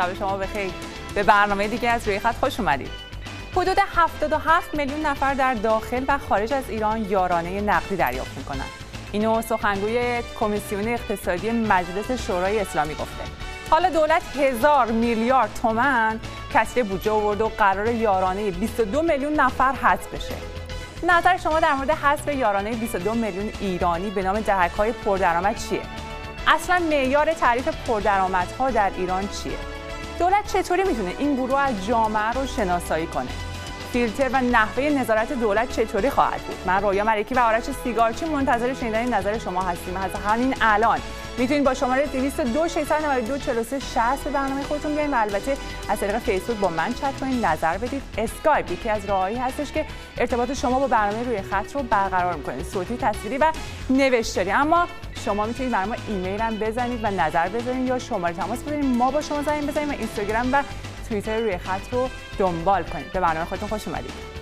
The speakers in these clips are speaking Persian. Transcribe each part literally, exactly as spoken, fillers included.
شب شما بخیر. به برنامه دیگه از روی خط خوش اومدید. حدود هفتاد و هفت میلیون نفر در داخل و خارج از ایران یارانه نقدی دریافت میکنن. اینو سخنگوی کمیسیون اقتصادی مجلس شورای اسلامی گفته. حالا دولت هزار میلیارد تومان کسری بودجه آورده و قرار یارانه بیست و دو میلیون نفر حذف بشه. نظر شما در مورد حذف یارانه بیست و دو میلیون ایرانی به نام دهک‌های پردرآمد چیه؟ اصلا معیار تعریف پردرآمدها در ایران چیه؟ دولت چطوری میتونه این گروه از جامعه رو شناسایی کنه؟ فیلتر و نحوه نظارت دولت چطوری خواهد بود؟ من رویا ملکی و آرش سیگارچی منتظر شنیدن نظر شما هستیم. از همین الان میتونید با شماره دویست و دو ششصد و نود و دو چهل و سه شصت به برنامه خودتون بیاین و البته از طریق فیسبوک با من چت کنید، نظر بدید. اسکایپ یکی از راههایی هستش که ارتباط شما با برنامه روی خط رو برقرار میکنه، صوتی، تصویری و نوشتاری. اما شما میتونید برای ما ایمیل هم بزنید و نظر بذارید یا شماره تماس بگیرید، ما با شما زنگ بزنیم و اینستاگرام و توییتر روی خط رو دنبال کنید. به برنامه خودتون خوش اومدید.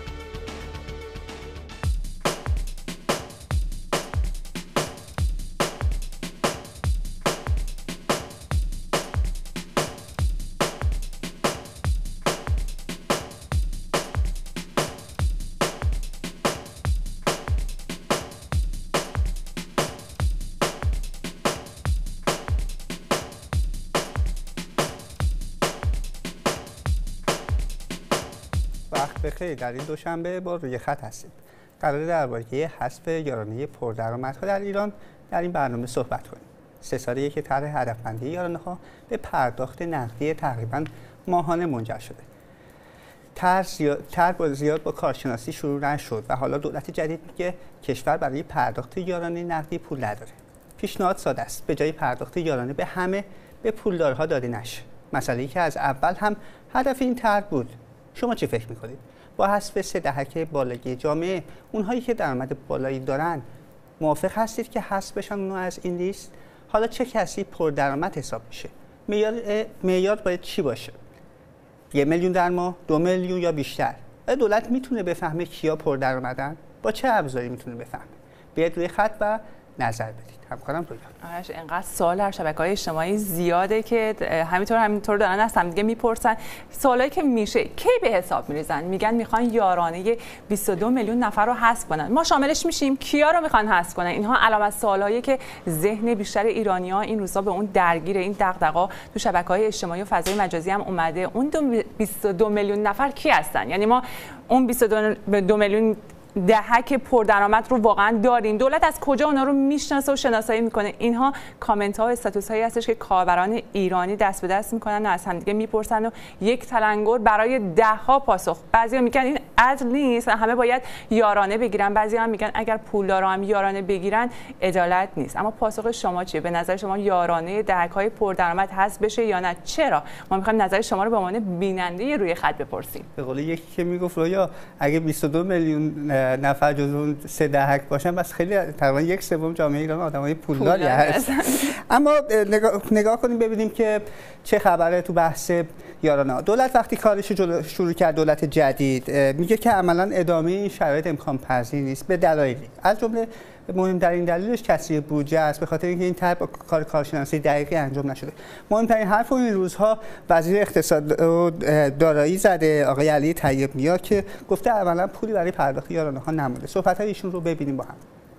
وقت بخیر. در این دوشنبه با روی خط هستیم. قراره درباره حذف یارانه پردرآمدها در ایران در این برنامه صحبت کنیم. سه سالیه که طرح هدفمندی یارانه‌ها به پرداخت نقدی تقریباً ماهانه منجر شده. طرح زیاد, زیاد با کارشناسی شروع نشد و حالا دولت جدید میگه کشور برای پرداخت یارانه نقدی پول نداره. پیشنهاد ساده است، به جای پرداخت یارانه به همه به پولدارها داده نشه. مسئله‌ای که از اول هم هدف این طرح بود. شما چی فکر میکنید؟ با حذف سه دهک بالایی جامعه، اونهایی که درآمد بالایی دارن، موافق هستید که حذف بشن اونها از این لیست؟ حالا چه کسی پردرآمد حساب میشه؟ معیار معیار باید چی باشه؟ یه میلیون در ماه، دو میلیون یا بیشتر؟ دولت میتونه بفهمه کیا پردرآمدن؟ با چه ابزاری میتونه بفهمه؟ بیاید روی خط و نظر بدید. همکارم رویا. آرش، اینقدر سوال در شبکه‌های اجتماعی زیاده که همینطور همینطور دارن از هم دیگه میپرسن. سوالایی که میشه کی به حساب میریزن؟ میگن میخوان یارانه بیست و دو میلیون نفر رو حذف کنن. ما شاملش میشیم؟ کیا رو میخوان حذف کنن؟ اینها علامت سوالایی که ذهن بیشتر ایرانی‌ها این روزا به اون درگیر، این دغدغه‌ها تو شبکه‌های اجتماعی و فضای مجازی هم اومده. اون بیست و دو میلیون نفر کی هستن؟ یعنی ما اون بیست و دو میلیون دهک پردرآمد رو واقعا داریم؟ دولت از کجا اونا رو میشناسه و شناسایی میکنه؟ اینها کامنت ها و استاتوس هایی هستش که کاربران ایرانی دست به دست میکنن و از هم دیگه میپرسن و یک تلنگر برای ده ها پاسخ. بعضیا میگن این عدل نیست، همه باید یارانه بگیرن. بعضیا هم میگن اگر پولدارا هم یارانه بگیرن عدالت نیست. اما پاسخ شما چیه؟ به نظر شما یارانه دهک های پردرآمد حذف بشه یا نه؟ چرا؟ ما میخوایم نظر شما رو به عنوان بیننده روی خط بپرسیم. به قول یکی که میگفت رویا، اگه بیست و دو میلیون نفر جز اون سه دهک باشن بس خیلی تقریبا یک سوم جامعه ایران آدمای پولداری هست. اما نگاه, نگاه کنیم ببینیم که چه خبره تو بحث یارانه. دولت وقتی کارش رو شروع کرد، دولت جدید میگه که عملا ادامه این شرایط امکان پذیر نیست به دلایلی. از جمله مهمترین دلیلش کسری بودجه است، به خاطر اینکه این طرح با کار کارشناسی دقیقی انجام نشده. مهمترین حرف این روزها وزیر اقتصاد و دارایی زده، آقای علی طیب نیا، که گفته اولا پولی برای پرداخت یارانه‌ها نمونده. صحبت‌های ایشون رو ببینیم با هم.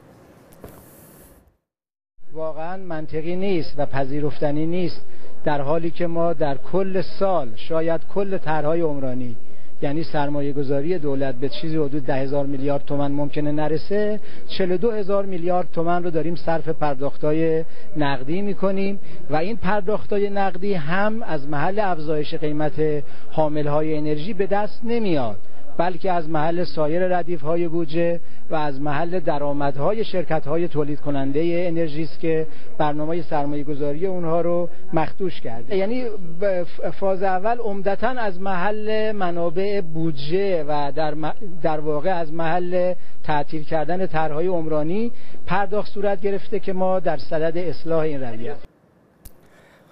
واقعا منطقی نیست و پذیرفتنی نیست در حالی که ما در کل سال شاید کل طرح‌های عمرانی، یعنی سرمایه گذاری دولت به چیزی حدود ده هزار میلیارد تومان ممکنه نرسه، چهل و دو هزار میلیارد تومان رو داریم صرف پرداختای نقدی میکنیم و این پرداختای نقدی هم از محل افزایش قیمت حاملهای انرژی به دست نمیاد، بلکه از محل سایر ردیف‌های بودجه و از محل درآمدهای شرکت‌های تولید کننده انرژی است که برنامه سرمایه‌گذاری اونها رو مخدوش کرده. یعنی فاز اول عمدتاً از محل منابع بودجه و در در واقع از محل تعطیل کردن طرح‌های عمرانی پرداخت صورت گرفته که ما در صدد اصلاح این رویه.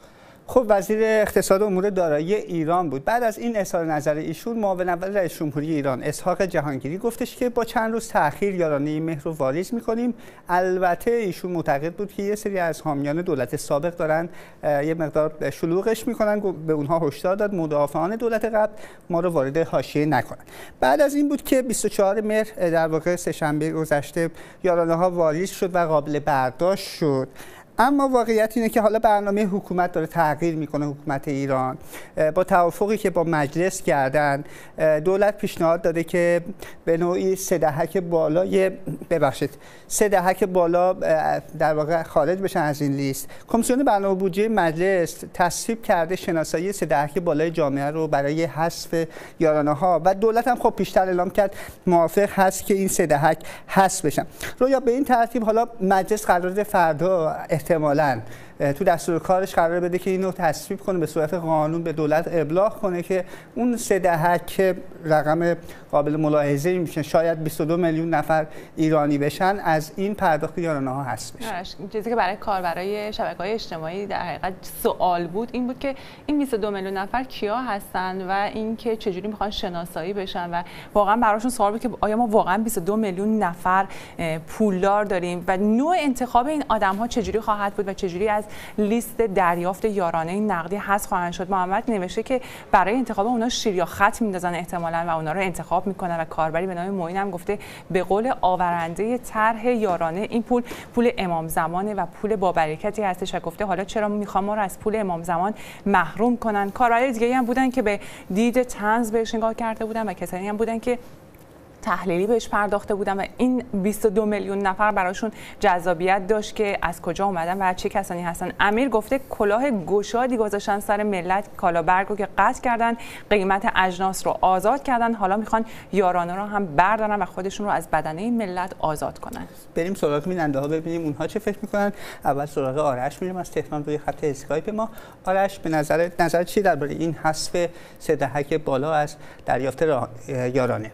خب وزیر اقتصاد و امور دارایی ایران بود. بعد از این اظهار نظر ایشون، معاون اول رئیس جمهوری ایران اسحاق جهانگیری گفتش که با چند روز تأخیر یارانه مهر رو واریز می‌کنیم. البته ایشون معتقد بود که یه سری از حامیان دولت سابق دارن یه مقدار شلوغش می‌کنن، به اونها هشدار داد مدافعان دولت قبل ما رو وارد حاشیه نکنن. بعد از این بود که بیست و چهارم مهر در واقع سه‌شنبه گذشته یارانه‌ها واریز شد و قابل برداشت شد. اما واقعیت اینه که حالا برنامه حکومت داره تغییر میکنه. حکومت ایران با توافقی که با مجلس کردن، دولت پیشنهاد داده که به نوعی سه دهک بالای ببخشید سه دهک بالا در واقع خارج بشن از این لیست. کمیسیون برنامه بودجه مجلس تصویب کرده شناسایی سه دهک بالای جامعه رو برای حذف یارانه ها و دولت هم خب پیشتر اعلام کرد موافق هست که این سه دهک حذف بشن. رویا به این ترتیب حالا مجلس قراره فردا احتمالاً تو دستور کارش قرار بده که اینو تصویب کنه، به صورت قانون به دولت ابلاغ کنه که اون سه دهک رقم قابل ملاحظه‌ای میشه، شاید بیست و دو میلیون نفر ایرانی بشن، از این پرداخت یارانه ها حذف بشه. چیزی که برای کاربرای شبکه‌های اجتماعی در حقیقت سوال بود این بود که این بیست و دو میلیون نفر کیا هستن و اینکه چجوری میخوان شناسایی بشن و واقعا براشون سوال بود که آیا ما واقعا بیست و دو میلیون نفر پولدار داریم و نوع انتخاب این آدم‌ها چجوری خواهد بود و چجوری از لیست دریافت یارانه نقدی حذف خواهند شد. محمد نوشته که برای انتخاب اونا شیر یا خط میندازن احتمالاً و اونا رو انتخاب میکنن و کاربری به نام معین هم گفته به قول آورنده طرح یارانه این پول پول امام زمانه و پول با برکتی هستش و گفته حالا چرا میخوام ما رو از پول امام زمان محروم کنن. کاربری دیگه هم بودن که به دید طنز بهش نگاه کرده بودن و کسانی هم بودن که تحلیلی بهش پرداخته بودن و این بیست و دو میلیون نفر براشون جذابیت داشت که از کجا اومدن و چه کسانی هستن. امیر گفته کلاه گشادی گذاشتن سر ملت، کالابرگ رو که قطع کردن، قیمت اجناس رو آزاد کردن، حالا میخوان یارانه رو هم بردارن و خودشون رو از بدنه ملت آزاد کنن. بریم سراغ بیننده ها ببینیم اونها چه فکر میکنن. اول سراغ آرش میریم از تهران روی خط اسکایپ ما. آرش به نظر نظر چی درباره این حذف سه دهک بالا از دریافت یارانه؟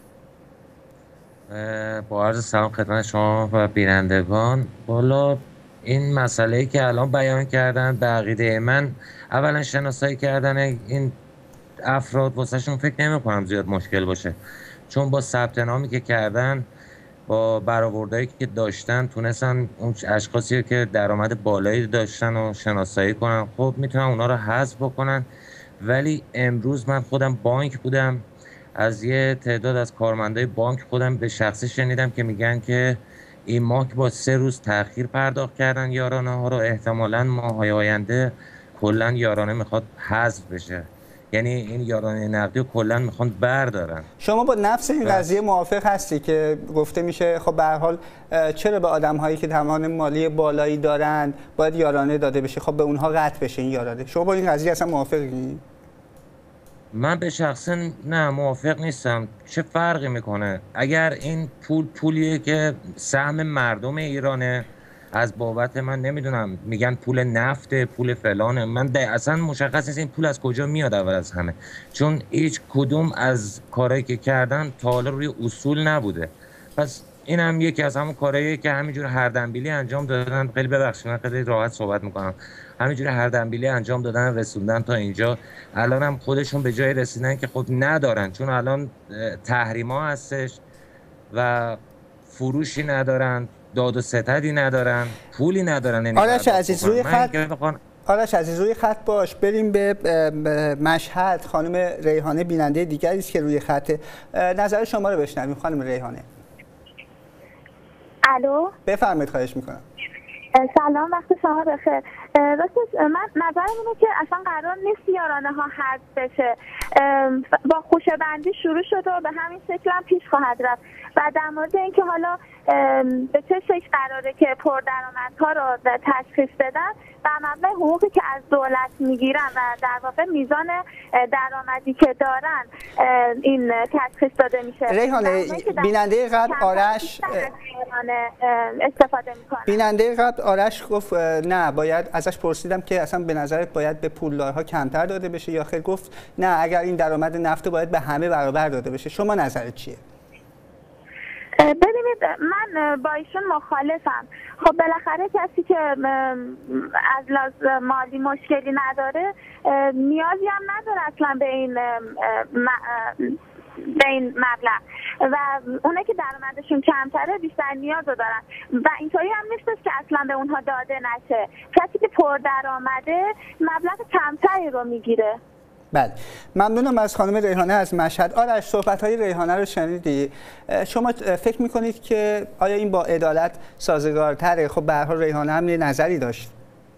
با عرض سلام خدمت شما و بینندگان. بالا این مسئله‌ای که الان بیان کردن به عقیده من اولا شناسایی کردن این افراد واسهشون فکر نمی‌کنم زیاد مشکل باشه، چون با ثبت نامی که کردن با برآوردهایی که داشتن تونستن اون اشخاصی که درآمد بالایی داشتن و شناسایی کنن. خب میتونن اونا رو حذف بکنن. ولی امروز من خودم بانک بودم، از یه تعداد از کارمندای بانک خودم به شخصی شنیدم که میگن که این ماه با سه روز تأخیر پرداخت کردن یارانه ها رو، احتمالاً ماهای آینده کلاً یارانه میخواد حذف بشه، یعنی این یارانه نقدی رو کلاً میخوان بردارن. شما با نفس این قضیه موافق هستی که گفته میشه خب به هر حال چرا به آدم هایی که توان مالی بالایی دارن باید یارانه داده بشه، خب به اونها قطع بشه این یارانه؟ شما با این قضیه اصلا موافقی؟ من به شخصا نه موافق نیستم. چه فرقی میکنه اگر این پول پولیه که سهم مردم ایرانه، از بابت من نمیدونم میگن پول نفت، پول فلانه، من اصلا مشخص نیست این پول از کجا میاد اول از همه، چون هیچ کدوم از کارهایی که کردن تا حالا روی اصول نبوده. پس این هم یکی از همون کارهایی که همینجور هردنبیلی انجام دادن. خیلی ببخشید من خیلی راحت صحبت میکنم، همینجوری هردنبیلی انجام دادن رسوندن تا اینجا. الان هم خودشون به جای رسیدن که خب ندارن، چون الان تحریما هستش و فروشی ندارن، داد و ستدی ندارن، پولی ندارن. آرش عزیز روی خط آرش عزیز روی خط باش. بریم به مشهد. خانم ریحانه بیننده دیگری است که روی خط، نظر شما رو بشنویم. خانم ریحانه الو، بفرمایید. خواهش میکنم. سلام، وقت شما بخیر. راستش من نظرم اینه که اصلا قرار نیست یارانه ها حذف بشه، با خوشه‌بندی شروع شده و به همین شکل هم پیش خواهد رفت. و در مورد اینکه حالا به چه شکل قراره که پردرآمدها رو تشخیص بدن و مبلغ حقوقی که از دولت میگیرن و در واقع میزان درآمدی که دارن این تشخیص داده میشه. ریحانه بیننده قبل آرش استفاده میکنن. بیننده قبل آرش گفت نه، باید ازش پرسیدم که اصلا به نظرت باید به پولدارها کمتر داده بشه یا خیر؟ گفت نه، اگر این درآمد نفت باید به همه برابر داده بشه. شما نظرت چیه؟ ببینید من با ایشون مخالفم. خب بالاخره کسی که از لحاظ مالی مشکلی نداره نیازی هم نداره اصلا به این به این مبلغ و اونه که درآمدشون کمتره بیشتر نیاز رو دارن و اینطوری هم نیست که اصلا به اونها داده نشه. کسی که پردرآمده مبلغ کمتری رو میگیره. بله، ممنونم از خانم ریحانه از مشهد. آرش، صحبت‌های ریحانه رو شنیدی. شما فکر می‌کنید که آیا این با عدالت سازگارتره؟ خب به هر حال ریحانه هم یه نظری داشت.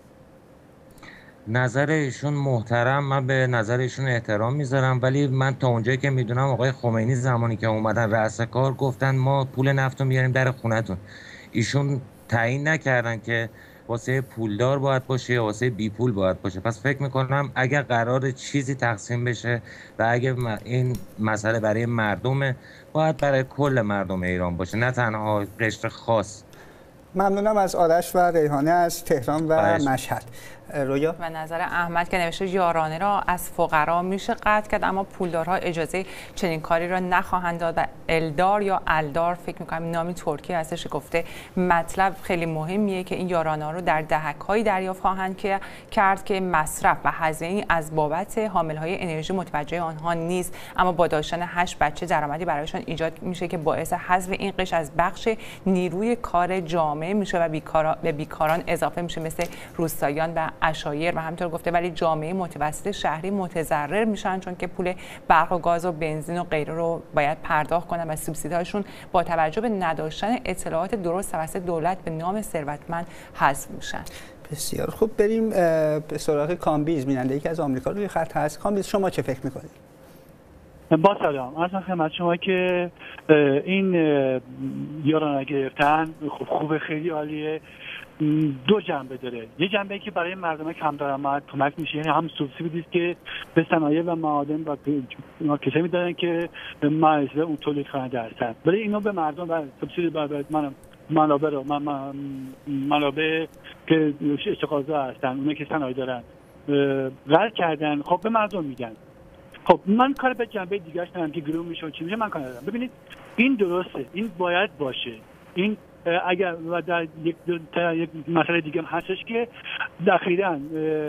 نظر ایشون محترم، من به نظر ایشون احترام میذارم، ولی من تا اونجایی که میدونم آقای خمینی زمانی که اومدن رأس کار گفتن ما پول نفت رو میاریم در خونتون. ایشون تعیین نکردن که واسه پولدار باید باشه یا واسه بی پول باید باشه. پس فکر میکنم اگر قرار چیزی تقسیم بشه و اگر این مسئله برای مردمه باید برای کل مردم ایران باشه، نه تنها قشر خاص. ممنونم از آرش و ریحانه از تهران و باش. مشهد. رویا و نظر احمد که نوشته یارانه را از فقرا میشه قطع کرد اما پولدارها اجازه چنین کاری را نخواهند داد و الدار یا الدار فکر میکنم نامی ترکی هستش گفته مطلب خیلی مهمیه که این یارانه رو در دهک‌های دریافت خواهند که کرد که مصرف و هزینه از بابت حامل‌های انرژی متوجه آنها نیست، اما با داشتن هشت بچه درآمدی برایشان ایجاد میشه که باعث حذف این قشر از بخش نیروی کار جامعه میشه و بیکارا به بیکاران اضافه میشه مثل روستاییان و عشایر و همینطور گفته ولی جامعه متوسط شهری متضرر میشن چون که پول برق و گاز و بنزین و غیره رو باید پرداخت کنن و سوبسیدهاشون با توجه به نداشتن اطلاعات درست توسط دولت به نام ثروتمند حذف میشن. بسیار خوب، بریم به سراغ کامبیز، بیننده که از آمریکا روی خط هست. کامبیز شما چه فکر میکنید؟ با سلام، از خدمت شما که این یارانه گرفتن خوب خوبه، خیلی عالیه. دو جنبه داره. یه جنبه که برای مردم کم درآمد کمک میشه، یعنی هم سوبسیدی است که به صنایع و معادن و کسایی میدادن که مایزه اون تولید کننده هستن، ولی اینا به مردم و سوبسیدی برای من منابع رو من منابع که اشتغالزا هستن، اونایی که صنایع دارن رد کردن، خب به مردم میدن. خب من کار به جنبه دیگه‌اش ندارم که گروه میشه چی میشه، من کار ندارم. ببینید این درسته، این باید باشه. این اگر و در یک یک مسئله دیگه هم هستش که اخیراً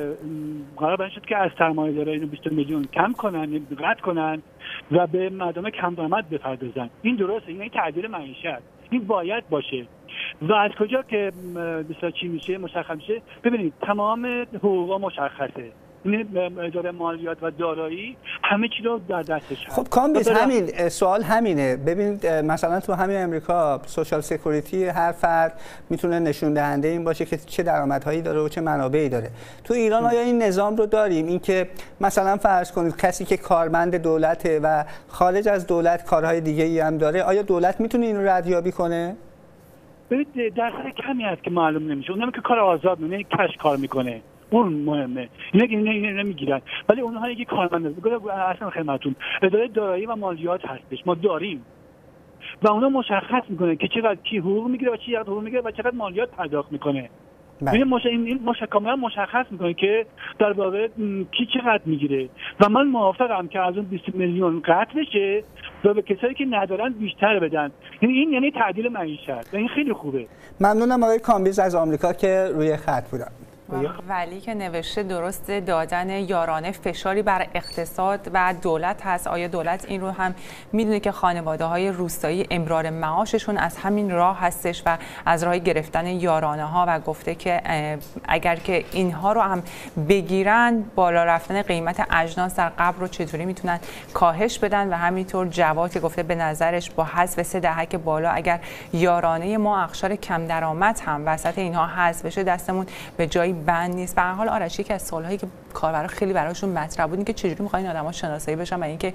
قرار بر شد که از سرمایه‌دارا اینو بیست میلیون کم کنن، قطع کنن و به مردم کم درآمد بپردازن. این درسته، این تعدیل معیشت، این باید باشه. و از کجا که مثلا چی میشه مشخص میشه؟ ببینید تمام حقوقا مشخصه، این اداره مالیات و دارایی همه چی رو در دستش هست. خب کامبیز همین سوال همینه. ببینید مثلا تو همین امریکا سوشال سکیوریتی هر فرد میتونه نشون دهنده این باشه که چه درآمدهایی داره و چه منابعی داره. تو ایران آیا این نظام رو داریم؟ اینکه مثلا فرض کنید کسی که کارمند دولته و خارج از دولت کارهای دیگه ای هم داره، آیا دولت میتونه این رو ردیابی کنه؟ ببینید درصد کمی هست که معلوم نمیشه. اونم که کار آزاد میکنه، کش کار میکنه، اون مهمه. اینا که اینا اینا نمیگیرن، ولی اونهایی که کارمند بگم اصلا خدمتتون اداره دارایی و مالیات هستش، ما داریم و اونا مشخص میکنه که چقدر کی حقوق میگیره و چقدر حقوق میگیره و چقدر مالیات پرداخت میکنه. این مش... این مش... کاملا مشخص میکنه که در واقع کی چقدر میگیره و من موافقم که از اون بیست میلیون قطع بشه و به کسایی که ندارن بیشتر بدن. یعنی این یعنی تعدیل معیشت. این خیلی خوبه. ممنونم آقای کامبیز از آمریکا که روی خط بودن. ولی که نوشته درست دادن یارانه فشاری بر اقتصاد و دولت هست. آیا دولت این رو هم میدونه که خانواده های روستایی امرار معاششون از همین راه هستش و از راه گرفتن یارانه ها و گفته که اگر که اینها رو هم بگیرن بالا رفتن قیمت اجناس در قبل رو چطوری میتونن کاهش بدن و همینطور جواد که گفته به نظرش با حذف سه دهک بالا اگر یارانه ما اقشار کم درآمد هم وسط اینها حذف بشه دستمون به جایی بند نیست. به هر حال آرش یکی از سوالایی که کاربرا خیلی براشون مطرح بود این که چجوری می‌خواین آدم‌ها شناسایی بشن و اینکه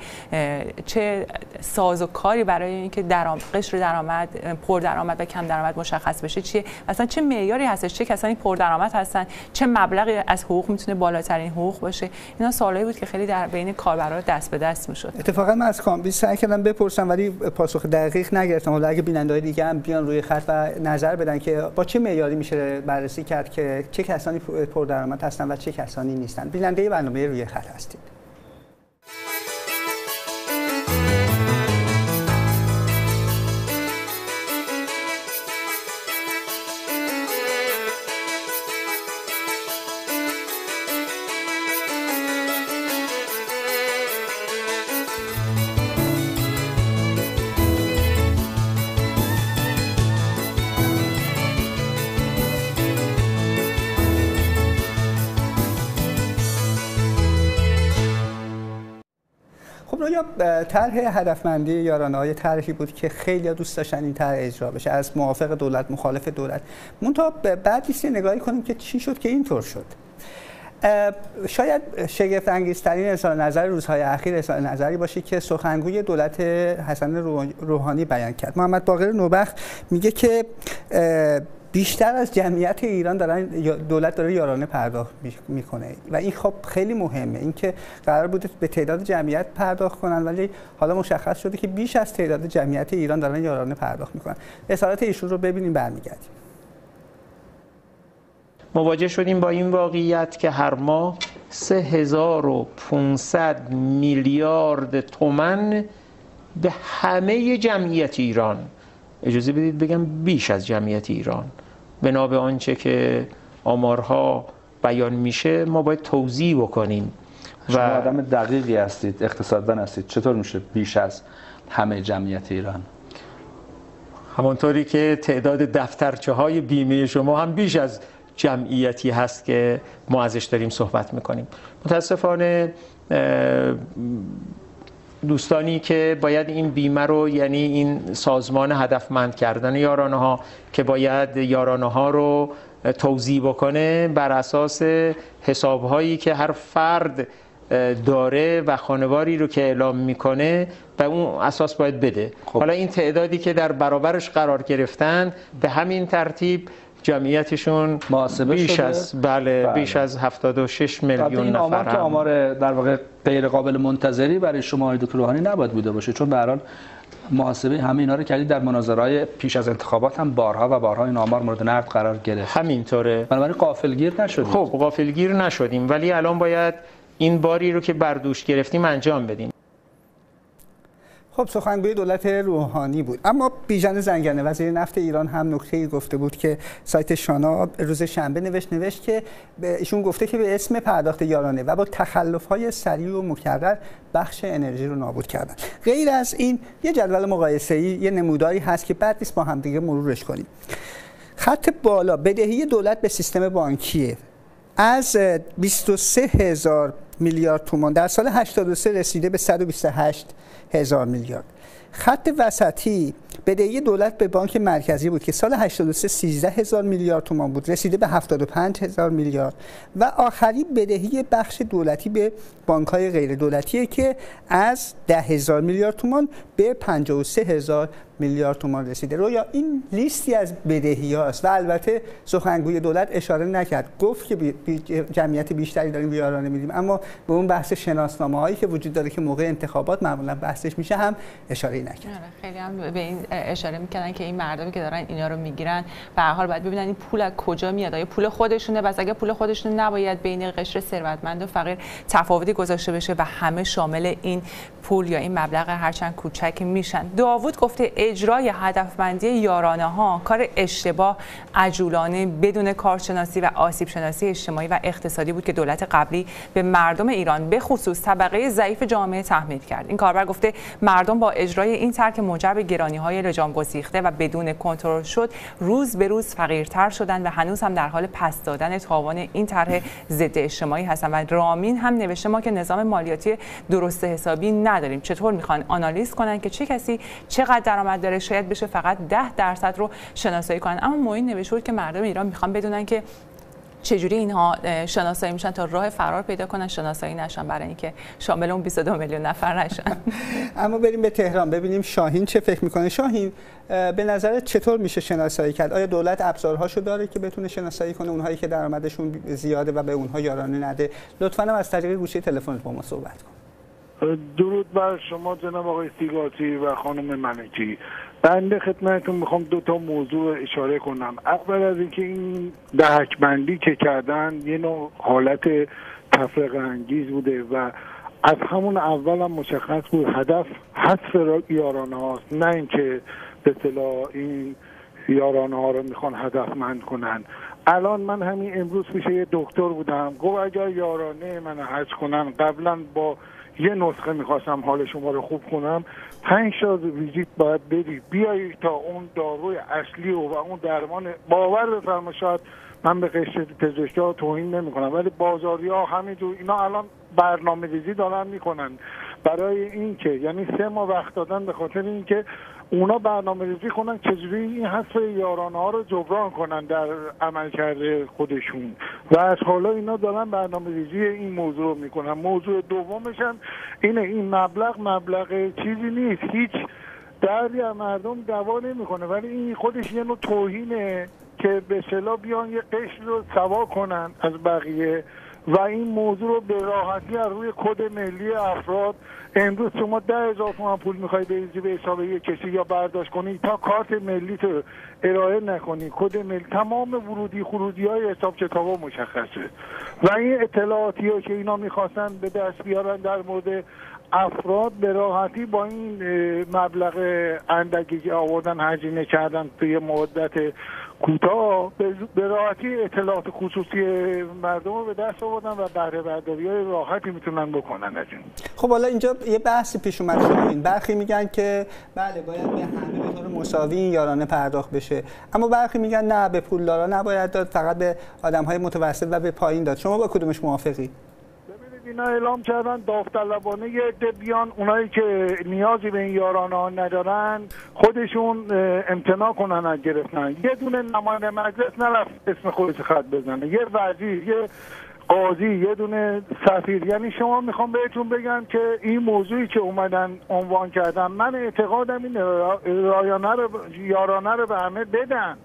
چه سازوکاری برای اینکه درآمد قشر درآمد پردرآمد و کم درآمد مشخص بشه چیه، اصلا چه معیاری هستش، چه کسانی پردرآمد هستن، چه مبلغی از حقوق میتونه بالاترین حقوق باشه. اینا سوالایی بود که خیلی در بین کاربرا دست به دست میشد. اتفاقا من از کامبیز سعی کردم بپرسم ولی پاسخ دقیق نگرفتم. حالا اگه بیننده‌های دیگه هم بیان روی خط و نظر بدن که با چه معیاری میشه بررسی کرد که چه کسانی پردرآمد هستن و چه کسانی نیستن. بیننده برنامه روی خط هستید. رویا طرح هدفمندی یارانه‌های طرحی بود که خیلی دوست داشتن این طرح اجرا بشه، از موافق دولت، مخالف دولت. منتها بعد نیست نگاهی کنیم که چی شد که اینطور شد. شاید شگفت انگیزترین اظهار نظر روزهای اخیر اظهار نظری باشه که سخنگوی دولت حسن روحانی بیان کرد. محمد باقر نوبخت میگه که بیشتر از جمعیت ایران دارن دولت داره یارانه پرداخت میکنه و این خب خیلی مهمه. اینکه قرار بوده به تعداد جمعیت پرداخت کنن ولی حالا مشخص شده که بیش از تعداد جمعیت ایران دارن یارانه پرداخت میکنن. اظهارات ایشون رو ببینیم برمیگردیم. مواجه شدیم با این واقعیت که هر ماه سه هزار و پانصد میلیارد تومان به همه جمعیت ایران، اجازه بدید بگم بیش از جمعیت ایران، بنا به آنچه که آمارها بیان میشه ما باید توضیح بکنیم. شما و آدم دقیقی هستید، اقتصاددان هستید، چطور میشه بیش از همه جمعیت ایران؟ همانطوری که تعداد دفترچه های بیمه شما هم بیش از جمعیتی هست که ما ازش داریم صحبت میکنیم. متاسفانه دوستانی که باید این بیمه رو، یعنی این سازمان هدفمند کردن یارانه ها که باید یارانه ها رو توزیع بکنه بر اساس حساب هایی که هر فرد داره و خانواری رو که اعلام میکنه به اون اساس باید بده. خب. حالا این تعدادی که در برابرش قرار گرفتن به همین ترتیب جمعیتشون بیش شده؟ از بله, بله بیش از هفتاد و شش میلیون نفر. آمار که آمار در واقع غیر قابل منتظری برای شما آقای دکتر روحانی نباید بوده باشه، چون به هر حال محاسبه همه اینا رو کردید. در مناظره‌های پیش از انتخابات هم بارها و بارها این آمار مورد نقد قرار گرفت. همینطوره. بنابراین غافلگیر نشدیم. خب غافلگیر نشدیم، ولی الان باید این باری رو که بر دوش گرفتیم انجام بدیم. خب سخنگوی دولت روحانی بود. اما بیژن زنگنه وزیر نفت ایران هم نکته‌ای گفته بود که سایت شانا روز شنبه نوشت نوشت که ایشون گفته که به اسم پرداخت یارانه و با تخلف‌های سریع و مکرر بخش انرژی رو نابود کردن. غیر از این یه جدول مقایسه‌ای، یه نموداری هست که بعد نیست با هم دیگه مرورش کنیم. خط بالا بدهی دولت به سیستم بانکیه از بیست و سه هزار میلیارد تومان در سال هشتاد و سه رسیده به صد و بیست و هشت هزار میلیارد. خط وسطی بدهی دولت به بانک مرکزی بود که سال هشتاد و سه سیزده هزار میلیارد تومان بود، رسیده به هفتاد و پنج هزار میلیارد. و آخری بدهی بخش دولتی به بانک‌های غیر دولتیه که از ده هزار میلیارد تومان به پنجاه و سه هزار میلیارد تومان رسیده. رویا این لیستی از بدهی‌هاست و البته سخنگوی دولت اشاره نکرد، گفت که بی بی جمعیت بیشتری داریم یارانه میدیم، اما به اون بحث شناسنامه‌هایی که وجود داره که موقع انتخابات معمولا بحثش میشه هم اشاره نکرد. خیلی هم به این اشاره میکنن که این مردمی که دارن اینا رو میگیرن به هر حال باید ببینن این پول از کجا میاد، آیا پول خودشونه؟ بس اگه پول خودشون نباید بین قشر ثروتمند و فقیر تفاوتی گذاشته بشه و همه شامل این پول یا این مبلغ هرچند کوچک میشن. داوود گفته اجرای هدفمندی یارانه ها کار اشتباه، عجولانه، بدون کارشناسی و آسیب شناسی اجتماعی و اقتصادی بود که دولت قبلی به مردم ایران به خصوص طبقه ضعیف جامعه تحمیل کرد. این کاربر گفته مردم با اجرای این طرح که منجر به گرانی‌های لجام گسیخته و بدون کنترل شد روز به روز فقیرتر شدن و هنوز هم در حال پس دادن تاوان این طرح ضد اجتماعی هستن. و رامین هم نوشته ما که نظام مالیاتی درست حسابی نداریم. چطور میخوان آنالیز کنن که چه کسی چقدر درآمد داره؟ شاید بشه فقط ده درصد رو شناسایی کنن. اما معین نوشته که مردم ایران میخوان بدونن که چجوری اینها شناسایی میشن تا راه فرار پیدا کنن، شناسایی نشن برای اینکه شامل اون بیست و دو میلیون نفر نشن. اما بریم به تهران ببینیم شاهین چه فکر میکنه. شاهین، به نظرت چطور میشه شناسایی کرد؟ آیا دولت ابزارهاشو داره که بتونه شناسایی کنه اونهایی که درآمدشون زیاده و به اونها یارانه نده؟ لطفاً از طریق گوشی تلفنت با ما صحبت کن. درود بر شما جناب آقای سیگاتی و خانم ملکی. بنده خدمتتون میخوام دو تا موضوع اشاره کنم. اول از اینکه این دهک بندی که کردن یه نوع حالت تفرقه انگیز بوده و از همون اول هم مشخص بود هدف حذف یارانه هاست، نه اینکه به اصطلاح این یارانه ها رو میخوان هدفمند کنن. الان من همین امروز پیش یه دکتر بودم، گفت اگر یارانه من حذف کنن، قبلا با یه نسخه میخواستم حال شما رو خوب کنم، پنج تا ویزیت باید بدی بیایی تا اون داروی اصلی و, و اون درمان. باور بفرما شاید من به قشر پزشکی ها توهین نمی کنم ولی بازاری ها همینجور اینا الان برنامه ریزی دارن میکنن. برای اینکه یعنی سه ماه وقت دادن به خاطر اینکه اونا برنامه‌ریزی کنن چجوری این حذف یارانه ها رو جبران کنن در عملکرد خودشون و از حالا اینا دارن برنامه‌ریزی این موضوع رو میکنن. موضوع دومش هم اینه این مبلغ مبلغ چیزی نیست، هیچ دردی از مردم دوا نمیکنه، ولی این خودش یه نوع توهینه که به اصطلاح بیان یه قشر رو سوا کنن از بقیه و این موضوع رو به راحتی از روی کد ملی افراد. امروز شما ده هزار تومان پول میخوای بریزی به حساب یک کسی یا برداشت کنی تا کارت ملی تو ارائه نکنی کد ملی، تمام ورودی خروجی های حساب کتابا مشخصه و این اطلاعاتی ها که اینا میخواستن به دست بیارن در مورد افراد به راحتی با این مبلغ اندکی که آوردن هزینه کردن توی مدت کوتاه به راحتی اطلاعات خصوصی مردم رو به دست آوردن و بهره برداری های راحتی میتونن بکنن از این. خب حالا اینجا یه بحثی پیش اومد شاهین، برخی میگن که بله باید به همه به طور مساوی این یارانه پرداخت بشه، اما برخی میگن نه به پولدارا نباید داد، فقط به آدم‌های متوسط و به پایین داد. شما با کدومش موافقی؟ اینا اعلام کردن داوطلبانه یه عده بیان، اونایی که نیازی به این یارانه ها ندارن خودشون امتناع کنن از گرفتن. یه دونه نماینده مجلس نرفت اسم خودش خط بزنه، یه وزیر، یه قاضی، یه دونه سفیر. یعنی شما میخوام بهتون بگم که این موضوعی که اومدن عنوان کردن، من اعتقادم اینه رایانه رو یارانه رو به همه بدن،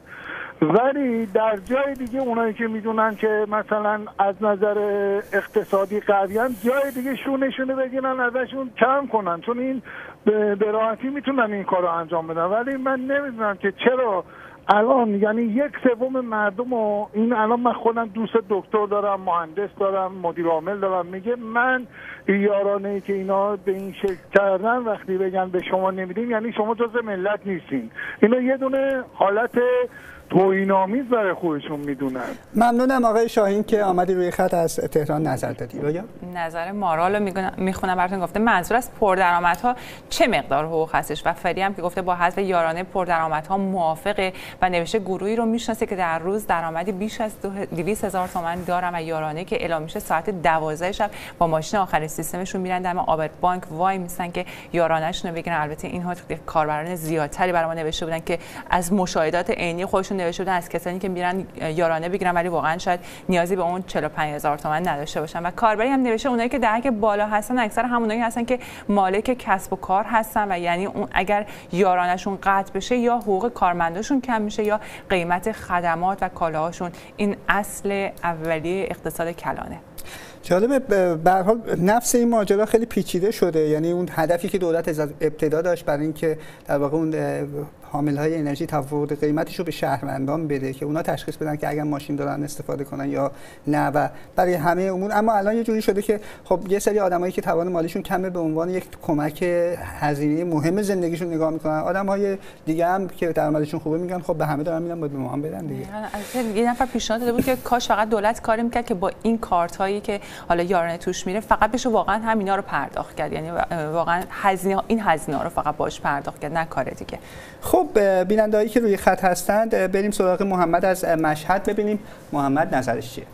ولی در جای دیگه اونایی که میدونن که مثلا از نظر اقتصادی قویان، جای دیگه شونشونه بگیرن ازشون کم کنن، چون این به راحتی میتونن این کار رو انجام بدن. ولی من نمیدونم که چرا الان یعنی یک سوم مردم و این الان من خودم دوست دکتر دارم، مهندس دارم، مدیر عامل دارم، میگه من یارانه‌ای که اینا به این شکل کردن وقتی بگن به شما نمیدیم یعنی شما جزء ملت نیستین. اینا یه دونه حالت توهین‌آمیز برای خودشون میدونن. ممنونم آقای شاهین که آمدی روی خط از تهران نظر دادی. بگم نظر مارال رو میخونم براتون. گفته منظور از پردرآمدها چه مقدار حقوق هستش و فری هم که گفته با حذف یارانه پردرآمدها موافقه و نوشته گروهی رو میشناسه که در روز درآمدی بیش از دویست هزار تومان دارن و یارانه که اعلام میشه ساعت دوازده شب با ماشین آخر سیستمشون میرن دم آبرت بانک وای میسن که یارانه‌شون رو بگیرن. البته اینها کاربران زیادتری برای ما نوشته بودن که از مشاهدات عینی خودشون نوشته بودن از کسانی که میرن یارانه بگیرن ولی واقعا شاید نیازی به اون چهل و پنج هزار تومان نداشته باشن. و کاربری هم نوشته اونایی که درک بالا هستن اکثر همونایی هستن که مالک کسب و کار هستن و یعنی اون اگر یارانهشون قطع بشه یا حقوق کارمنداشون کم میشه یا قیمت خدمات و کالاهاشون. این اصل اولیه اقتصاد کلانه. جالبه به هر حال نفس این ماجرا خیلی پیچیده شده، یعنی اون هدفی که دولت از ابتدا داشت برای اینکه در واقع اون حامل‌های انرژی تفاوت قیمتش رو به شهروندان بده که اونا تشخیص بدن که اگر ماشین دارن استفاده کنن یا نه و برای همه امور. اما الان یه جوری شده که خب یه سری آدمایی که توان مالیشون کمه به عنوان یک کمک هزینه مهم زندگیشون نگاه میکنن، آدم‌های دیگه هم که درآمدشون خوبه میگن خب به همه دارن میدن باید به ما هم بدن دیگه. یه نفر پیشنهاد داده بود که کاش فقط دولت کاری میکرد که با این کارت هایی که حالا یارانه توش میره فقط بشه واقعا همینا رو پرداخت کرد، یعنی واقعا هزینه این هزینه رو فقط باش پرداخت کرد نه کار دیگه. خب بیننده‌هایی که روی خط هستند بریم سراغ محمد از مشهد ببینیم محمد نظرش چیه.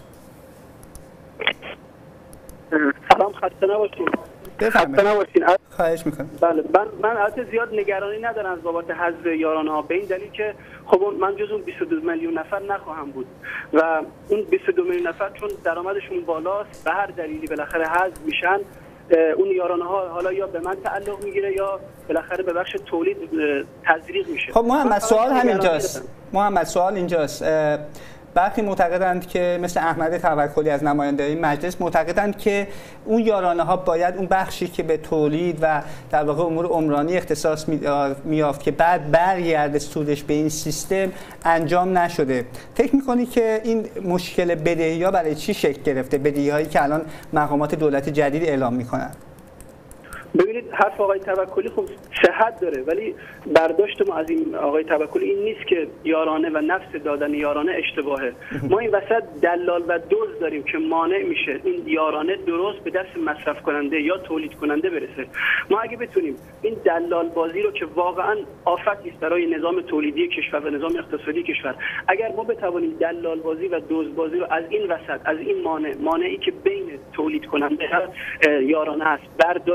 سلام، خسته نباشید. بفرمایید. خسته نباشید. خواهش می‌کنم. بله من من البته زیاد نگرانی ندارم از بابت حذف یارانه‌ها به این دلیل که خب من جز اون بیست و دو میلیون نفر نخواهم بود و اون بیست و دو میلیون نفر چون درآمدشون بالاست به هر دلیلی بالاخره حذف میشن، اون یارانه ها حالا یا به من تعلق میگیره یا بالاخره به بخش تولید تزریق میشه. خب محمد سوال همینجاست. محمد سوال اینجاست. برخی معتقدند که مثل احمد توکلی از نمایندگی مجلس معتقدند که اون یارانه ها باید اون بخشی که به تولید و در واقع امور عمرانی اختصاص میافت که بعد برگرده سودش به این سیستم انجام نشده. فکر میکنی که این مشکل بدهی‌ها برای چی شکل گرفته؟ بدهی‌هایی که الان مقامات دولت جدید اعلام میکنن. ببینید حرف آقای توکلی خب صحت داره، ولی برداشت ما از این آقای توکلی این نیست که یارانه و نفس دادن یارانه اشتباهه. ما این وسط دلال و دزد داریم که مانع میشه این یارانه درست به دست مصرف کننده یا تولید کننده برسه. ما اگه بتونیم این دلال بازی رو که واقعا آفتی است برای نظام تولیدی کشور و نظام اقتصادی کشور، اگر ما بتوانیم دلال بازی و دزد بازی رو از این وسط از این مانع مانعی که بین تولید کننده یارانه است برداریم،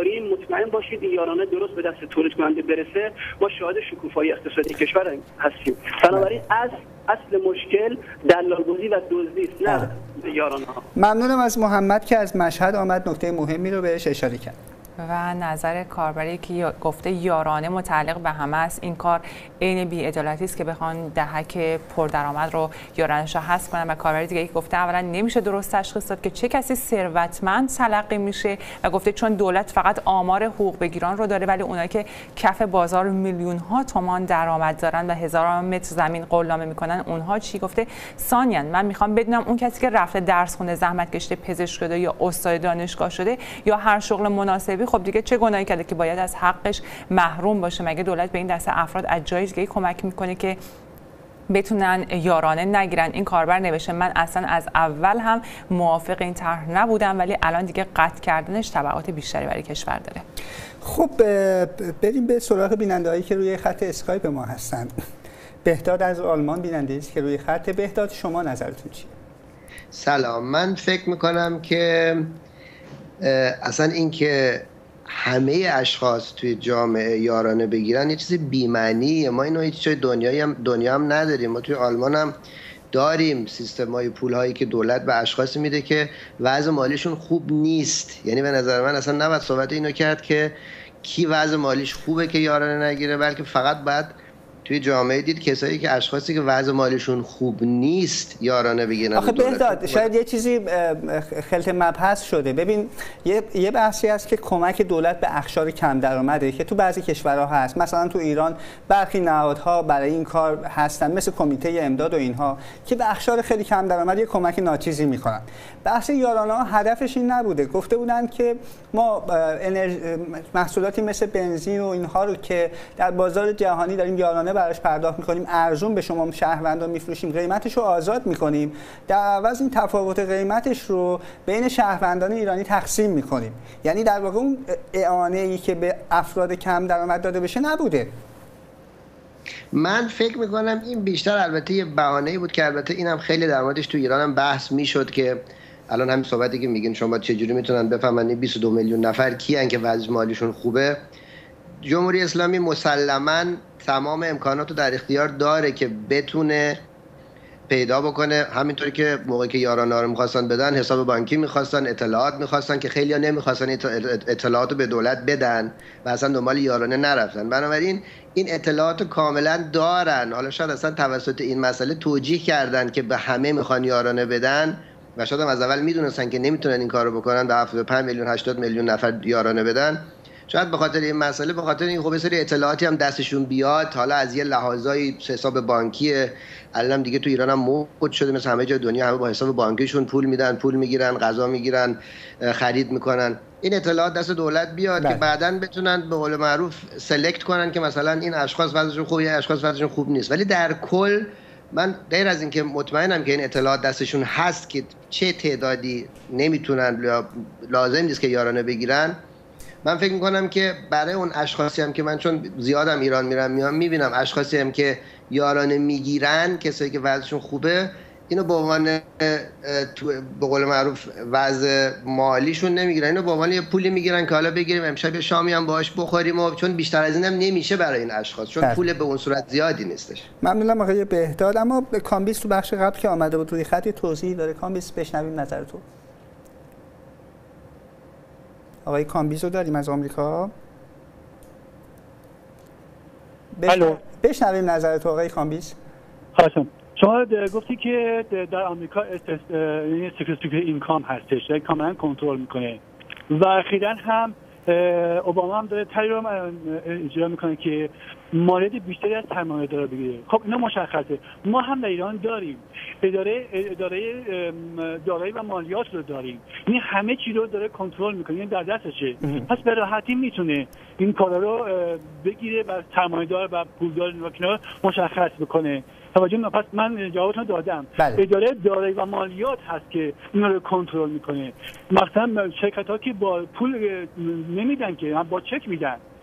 مطمئن باشید این یارانه درست به دست تولید کننده برسه، ما شاهد شکوفایی اقتصادی کشور هستیم. بنابراین از اصل مشکل دلال‌بازی و دزدی است، نه یارانه ها. ممنونم از محمد که از مشهد آمد، نکته مهمی رو بهش اشاره کرد. و نظر کاربری که گفته یارانه متعلق به همه است، این کار عین بی‌عدالتی است که بخوان دهک پردرآمد رو یارانه‌ش حذف کنن. و کاربری دیگه که گفته اولا نمیشه درست تشخیص داد که چه کسی ثروتمند تلقی میشه و گفته چون دولت فقط آمار حقوق بگیران رو داره ولی اونایی که کف بازار میلیون ها تومان درآمد دارن و هزاران متر زمین قولنامه میکنن اونها چی؟ گفته ثانیاً من میخوام بدونم اون کسی که رفته درس خونه، زحمت کشیده، پزشک شده یا استاد دانشگاه شده یا هر شغل مناسبی، خب دیگه چه گناهی کرده که باید از حقش محروم باشه؟ مگه دولت به این دسته افراد از جای دیگه کمک میکنه که بتونن یارانه نگیرن؟ این کاربر نوشته من اصلا از اول هم موافق این طرح نبودم ولی الان دیگه قطع کردنش تبعات بیشتری برای کشور داره. خب بریم به سراغ بیننده‌هایی که روی خط اسکایپ ما هستن. بهداد از آلمان بیننده است که روی خط. بهداد شما نظرتون چیه؟ سلام. من فکر میکنم که اصلا این که همه اشخاص توی جامعه یارانه بگیرن یه چیز بی‌معنیه. ما اینو هیچ جای دنیایی هم دنیا هم نداریم. ما توی آلمان هم داریم سیستم‌های پول‌هایی که دولت به اشخاصی میده که وضع مالیشون خوب نیست. یعنی به نظر من اصلا نباید صحبت اینو کرد که کی وضع مالیش خوبه که یارانه نگیره، بلکه فقط باید توی جامعه دید کسایی که اشخاصی که وضع مالیشون خوب نیست یارانه بگیرن. آخه بهداد شاید یه چیزی خلط مبحث شده. ببین یه یه بحثی هست که کمک دولت به اقشار کم درآمده که تو بعضی کشورها هست، مثلا تو ایران برخی نهادها برای این کار هستن مثل کمیته امداد و اینها که به اقشار خیلی کم درآمد یه کمک ناچیزی میکنن. بحث یارانه ها هدفش این نبوده. گفته بودن که ما محصولاتی مثل بنزین و اینها رو که در بازار جهانی داریم یارانه براش پرداخت میکنیم، ارزون به شما شهروندان میفروشیم، قیمتش رو آزاد میکنیم، در عوض این تفاوت قیمتش رو بین شهروندان ایرانی تقسیم میکنیم. یعنی در واقع اون اعانه‌ای که به افراد کم درآمد داده بشه نبوده. من فکر میکنم این بیشتر البته یه بهانه‌ای بود که البته اینم خیلی در موردش تو ایران هم بحث میشد که الان همین صحبتی که میگین شما چجوری میتونن بفهمن این بیست و دو میلیون نفر کیان که وضع مالیشون خوبه. جمهوری اسلامی مسلماً تمام امکانات رو در اختیار داره که بتونه پیدا بکنه، همینطوری که موقعی که یارانه رو میخواستن بدن حساب بانکی میخواستن، اطلاعات میخواستن که خیلی ها نمیخواستن اطلاعات رو به دولت بدن و اصلا دنبال یارانه نرفتن. بنابراین این اطلاعات کاملا دارن. حالا شاید اصلا توسط این مسئله توجیه کردن که به همه میخوان یارانه بدن و شاید هم از اول میدونستن که نمیتونن این کارو بکنن، به هفتاد و پنج میلیون هشتاد میلیون نفر یارانه بدن. شاید به خاطر این مسئله، به خاطر این خب سری اطلاعاتی هم دستشون بیاد، حالا از یه لحاظای حساب بانکیه، الان دیگه تو ایران هم موجود شده مثل همه جای دنیا، همه با حساب بانکیشون پول میدن، پول میگیرن، غذا میگیرن، خرید میکنن. این اطلاعات دست دولت بیاد که بعداً بتونن به قول معروف سلکت کنن که مثلا این اشخاص وضعشون خوبه یا اشخاص وضعشون خوب نیست. ولی در کل من غیر از اینکه مطمئنم که این اطلاعات دستشون هست که چه تعدادی نمیتونن یا لازم نیست که یارانه بگیرن، من فکر میکنم که برای اون اشخاصی هم که من چون زیادم ایران میرم میام میبینم اشخاصی هم که یارانه میگیرن، کسایی که وضعشون خوبه، اینو به عنوان به قول معروف وضع مالیشون نمیگیرن، اینو به عنوان یه پولی میگیرن که حالا بگیریم امشب یه شامی هم باهاش بخوریم، و چون بیشتر از اینم نمیشه برای این اشخاص، چون ده. پول به اون صورت زیادی نیستش. ممنونم آقای بهداد. اما کامبیس تو بخش قبل که آمده بود روی خط توضیحی داره. کامبیس بشنویم نظرتو. آقای کامبیز رو داریم از آمریکا. الو، بشنویم نظرتو آقای کامبیز. خواهشم. شما گفتی که در آمریکا استاتیستیک اینکام هستش، کاملا کنترل میکنه و اخیراً هم اوباما هم داره طرحی رو اجرا میکنه که مورد بیشتری از سرمایه‌دارا بگیره. خب اینا مشخصه. ما هم در ایران داریم اداره اداره دارایی و مالیات رو داریم. این همه چی رو داره کنترل میکنه، این در دستشه. پس به راحتی میتونه این کارا رو بگیره و سرمایه‌دار و پولدار و کنار مشخص بکنه. توجه من پس من جوابتون دادم. بله. اداره دارایی و مالیات هست که اینا رو کنترل میکنه. مثلا شرکت‌ها که با پول نمیدن که با چک میدن.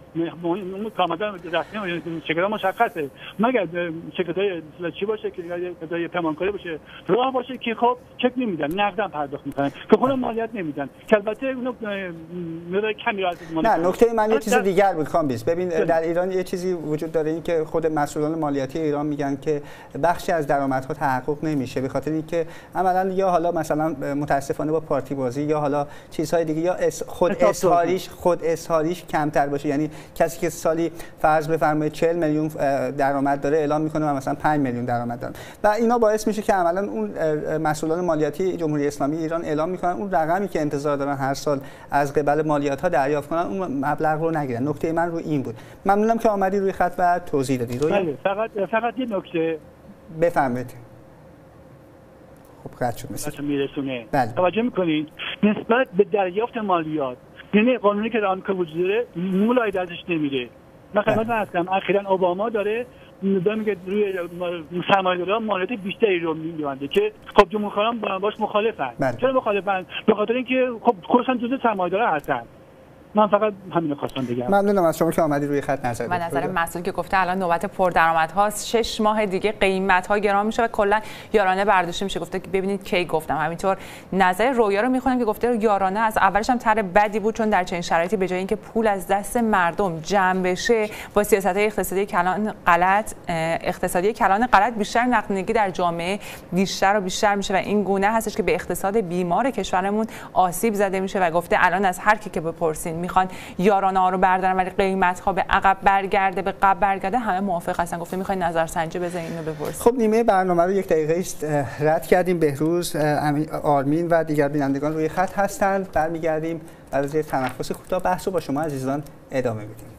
کارمندان رسمی شرکت مشخصه، مگر شرکت‌های چی باشه که شرکت‌های پیمانکاری باشه، راه باشه که خب چک نمیدن، نقداً پرداخت میکنن که خود مالیات نمیدن که البته اونو مقدار کمی از نه نکته من یه چیز دیگر بود کامبیز. ببین در ایران یه چیزی وجود داره، این که خود مسئولان مالیاتی ایران میگن که بخشی از درآمدها تحقق نمیشه به خاطر اینکه عملاً یا حالا مثلا متاسفانه با پارتی بازی یا حالا چیزهای دیگه یا خود اظهاریش خود اظهاریش کمتر باشه. یعنی کسی که سالی فرض بفرمایید چهل میلیون درآمد داره اعلام میکنه و مثلا پنج میلیون درآمد داره و اینا باعث میشه که عملاً اون مسئولان مالیاتی جمهوری اسلامی ایران اعلام میکنن اون رقمی که انتظار دارن هر سال از قبل مالیات ها دریافت کنن اون مبلغ رو نگیرن. نکته من رو این بود. ممنونم که آمدی روی خط و توضیح دادی. بله فقط فقط یه نکته بفرمایید. خب قطع شد مثلا میرسونه. بله. توجه میکنید نسبت به دریافت مالیات یعنی قانونی که آمریکا وجود داره مولای ازش نمیره. من خدمتتون هستم اخیراً اوباما داره میگه روی سرمایه‌داران مالیات بیشتری رو می‌گیرنده که خب جمهوری‌خواهان باش مخالفن. بله. چرا مخالفن؟ به خاطر اینکه خب کلاً جزء سرمایه‌دارا هستن. من فقط همین خواستم بگم. ممنونم از شما که آمدی روی خط نظر بدید. من نظر مسئول که گفته الان نوبت پردرآمدهاست، شش ماه دیگه قیمت‌ها گران میشه و کلا یارانه برداشته میشه. گفته که ببینید کی گفتم. همینطور نظر رویا رو میخونم که گفته یارانه از اولش هم طرح بدی بود چون در چنین شرایطی به جای اینکه پول از دست مردم جمع بشه با سیاست‌های اقتصادی کلان غلط اقتصادی کلان غلط بیشتر نقدینگی در جامعه بیشتر و بیشتر میشه و این گونه هستش که به اقتصاد بیمار کشورمون آسیب زده میشه و گفته الان از هر کی که بپرسین میخوان یارانه ها رو بردارن ولی قیمت ها به عقب برگرده به قبل برگرده همه موافق هستن. گفته میخواین نظرسنجی بزنین اینو بپرسید. خب نیمه برنامه رو یک دقیقه است رد کردیم. بهروز، آرمین و دیگر بینندگان روی خط هستند. برمیگردیم بعد از تنفس کوتاه بحث رو با شما عزیزان ادامه میدیم.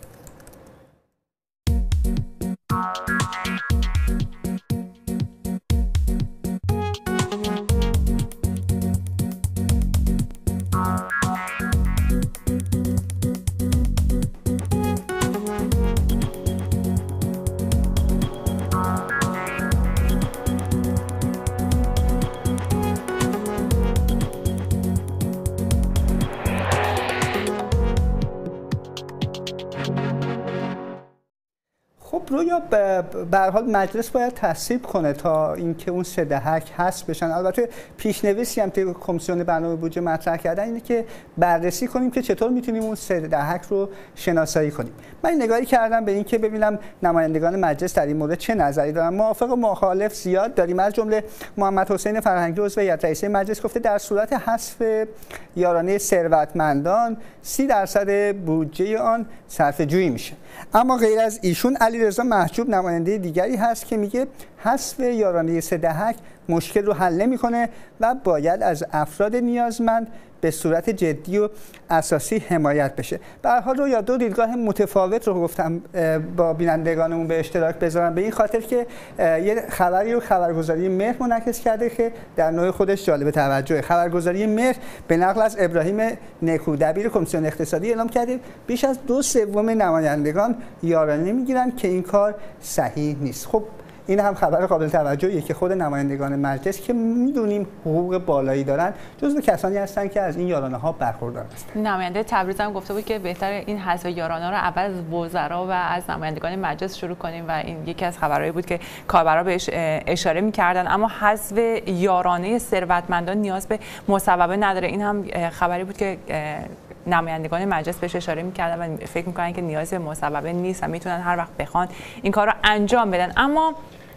رویا به هر حال مجلس باید تصویب کنه تا اینکه اون سه دهک حذف بشن. البته پیشنویسی هم که کمیسیون برنامه بودجه مطرح کردن اینه که بررسی کنیم که چطور میتونیم اون سه دهک رو شناسایی کنیم. من نگاهی کردم به اینکه ببینم نمایندگان مجلس در این مورد چه نظری دارن. موافق و مخالف زیاد داریم. از جمله محمد حسین فرهنگی عضو هیئت رئیسه مجلس گفته در صورت حذف یارانه ثروتمندان سی درصد بودجه آن صرفه‌جویی میشه. اما غیر از ایشون علیرضا محجوب نماینده دیگری هست که میگه حذف یارانه سه دهک مشکل رو حل نمیکنه و باید از افراد نیازمند به صورت جدی و اساسی حمایت بشه. به هر حال رو یا دو دیدگاه متفاوت رو گفتم با بینندگانمون به اشتراک بذارم به این خاطر که یه خبری رو خبرگزاری مهر منعکس کرده که در نوع خودش جالب توجهه. خبرگزاری مهر به نقل از ابراهیم نکو دبیر کمیسیون اقتصادی اعلام کرده بیش از دو سوم نمایندگان یارانه میگیرن که این کار صحیح نیست. خب این هم خبر قابل توجهیه که خود نمایندگان مجلس که میدونیم حقوق بالایی دارن جزو کسانی هستن که از این یارانه ها برخوردار هستن. نماینده تبریز هم گفته بود که بهتر این حذف یارانه رو اول از وزرا و از نمایندگان مجلس شروع کنیم و این یکی از خبرهایی بود که کاربرا بهش اشاره می‌کردن. اما حذف یارانه ثروتمندان نیاز به مصوبه نداره. این هم خبری بود که نمایندگان مجلس بهش اشاره می‌کردن و فکر می‌کنن که نیاز به مصوبه نیست و میتونن هر وقت بخوان این کار رو انجام بدن. اما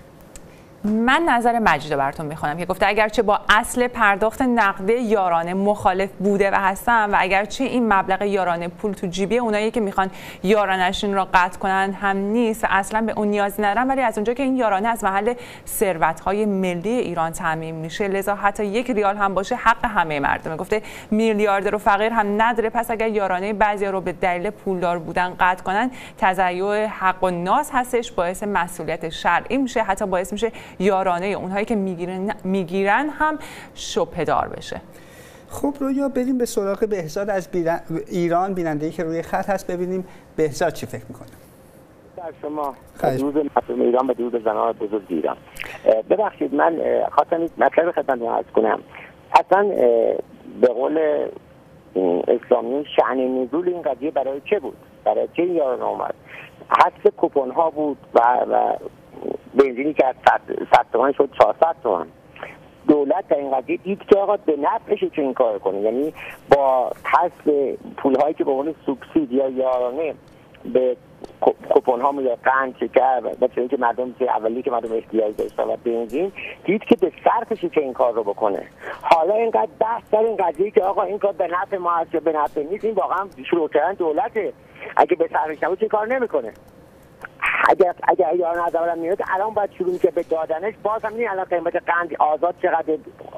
من نظر مجید رو براتون میخونم که گفته اگرچه با اصل پرداخت نقدی یارانه مخالف بوده و هستم و اگرچه این مبلغ یارانه پول تو جیبی اونایی که میخوان یارانه‌شون رو قطع کنن هم نیست و اصلا به اون نیازی ندارن، ولی از اونجا که این یارانه از محل ثروت‌های ملی ایران تامین میشه لذا حتی یک ریال هم باشه حق همه مردمه. گفته میلیاردر و فقیر هم نداره، پس اگر یارانه بعضیا رو به دلیل پولدار بودن قطع کنن تضیع حق و ناز هستش، باعث مسئولیت شرعی میشه، حتی باعث میشه یارانه اونهایی که میگیرن میگیرن هم شبهه‌دار بشه. خب رویا بریم به سراغ بهزاد از ایران، بیننده‌ای که روی خط هست، ببینیم بهزاد چی فکر میکنه. در شما درود مردم ایران و درود زنان بزرگ ایران. ببخشید من خواستم مطلب خدمتتون عرض کنم. اصلا به قول اسلامی شأن نزول این قضیه برای چه بود؟ برای چه این یارانه اومد؟ حذف کوپن ها بود و, و بنزینی که از صد تومن شد چهارصد تومن. دولت در این قضیه دید که آقا به نفعشه که این کار کنه، یعنی با حذف پول هایی که به عنوان سوبسید یا یارانه به کوپن ها میاد، قند، شکر و چون که مردم که اولی که مردم احتیاج داشتن و بنزین، دید که به صرفشه که این کار رو بکنه. حالا اینقدر بحث در این قضیه که آقا این کار به نفع ما هست یا به نفع نیست، این واقعا شروع کردن دولته. اگه به صرفش نبود چه کار نمیکنه. اگر اگر یارانه از اول میاد الان باید شروع میشه به دادنش. باز هم این الان قیمت قند آزاد چقدر،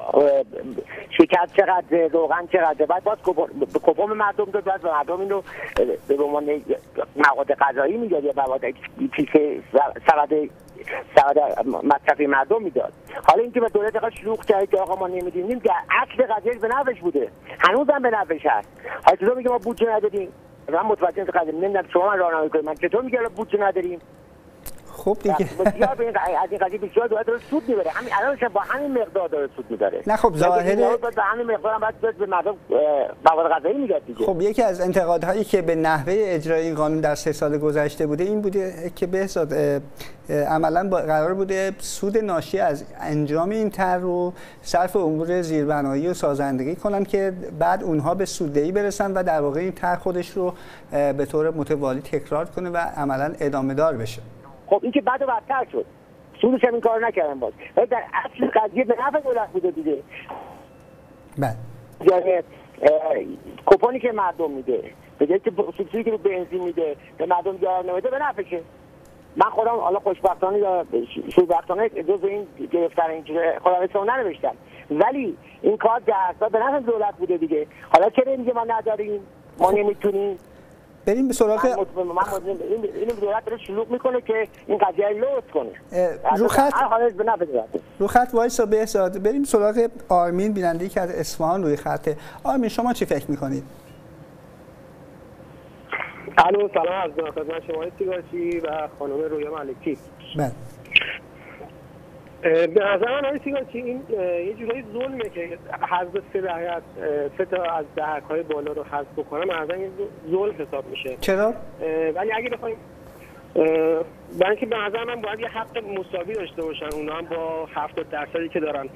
شکر چقدر، روغن چقدر، بعد باز به کوپن مردم داد، بعد مردم این رو به عنوان مواد غذایی میداد یا مواد پیسه سبد سبد مصرفی مردم میداد. حالا اینکه به دولت آقا شلوغ کرد که آقا ما نمیدونیم که اصل قضیه به نفعش بوده، هنوزم به نفعش هست. حالا چطور میگه ما بودجه ندادیم؟ من متوجه نمیشم، نمیدونم شما من راهنمایی کنید، من چطور میگم بودجه نداریم؟ خب دیگه بسیار به از این قضیه بسیار دولت داره سود میبره. همین الانش با همین مقدار داره سود میبره. نه خب ظاهره به همین مقدار هم باید به مردم مواد غذایی میداد دیگه. خب یکی از انتقادهایی که به نحوه اجرای این قانون در سه سال گذشته بوده این بوده که بهزاد عملاً قرار بوده سود ناشی از انجام این طرح رو صرف امور زیربنایی و سازندگی کنن که بعد اونها به سوددهی برسن و در واقع این طرح خودش رو به طور متوالی تکرار کنه و عملاً ادامه دار بشه. خب این که بعد و بدتر شد، سودش هم این کار نکردن. باز در اصل قضیه به نفع دولت بوده دیگه. بله یعنی کوپنی که مردم میده به جای که سوبسیدی که بنزین میده به مردم یارانه نمیده به نفعشه. من خودم حالا خوشبختانه یا شوربختانه جز این گرفتن این خودم اسمم ننوشتم، ولی این کار در به نفع دولت بوده دیگه. حالا چرا میگه ما نداریم، ما نمیتونیم؟ بریم به سراغ من من این این دولت رو شلوغ میکنه که این قضیه رو لوس کنه. رو خط به نفع دولت. رو خط وایسا بهزاد. بریم سراغ آرمین، بیننده‌ای که از اصفهان روی خطه. آرمین شما چی فکر میکنید؟ الو سلام از خدمت شما سیگارچی و خانم رویا ملکی. بله. به نظر من سیگارچی این یه جورایی ظلمه که حذف سه دهک سه تا از دهک‌های بالا رو حذف بکنم، مثلا این ظلم حساب میشه. چرا؟ ولی اگه بخوایم برای اینکه به نظر من باید یه حق مساوی داشته باشن، اونا هم با هفتاد درصدی که دارن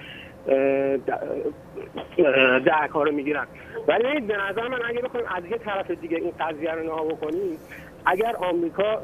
دهک ها رو میگیرن. ولی به نظر من اگه بخوایم از یه طرف دیگه این قضیه رو نها بکنیم، اگر آمریکا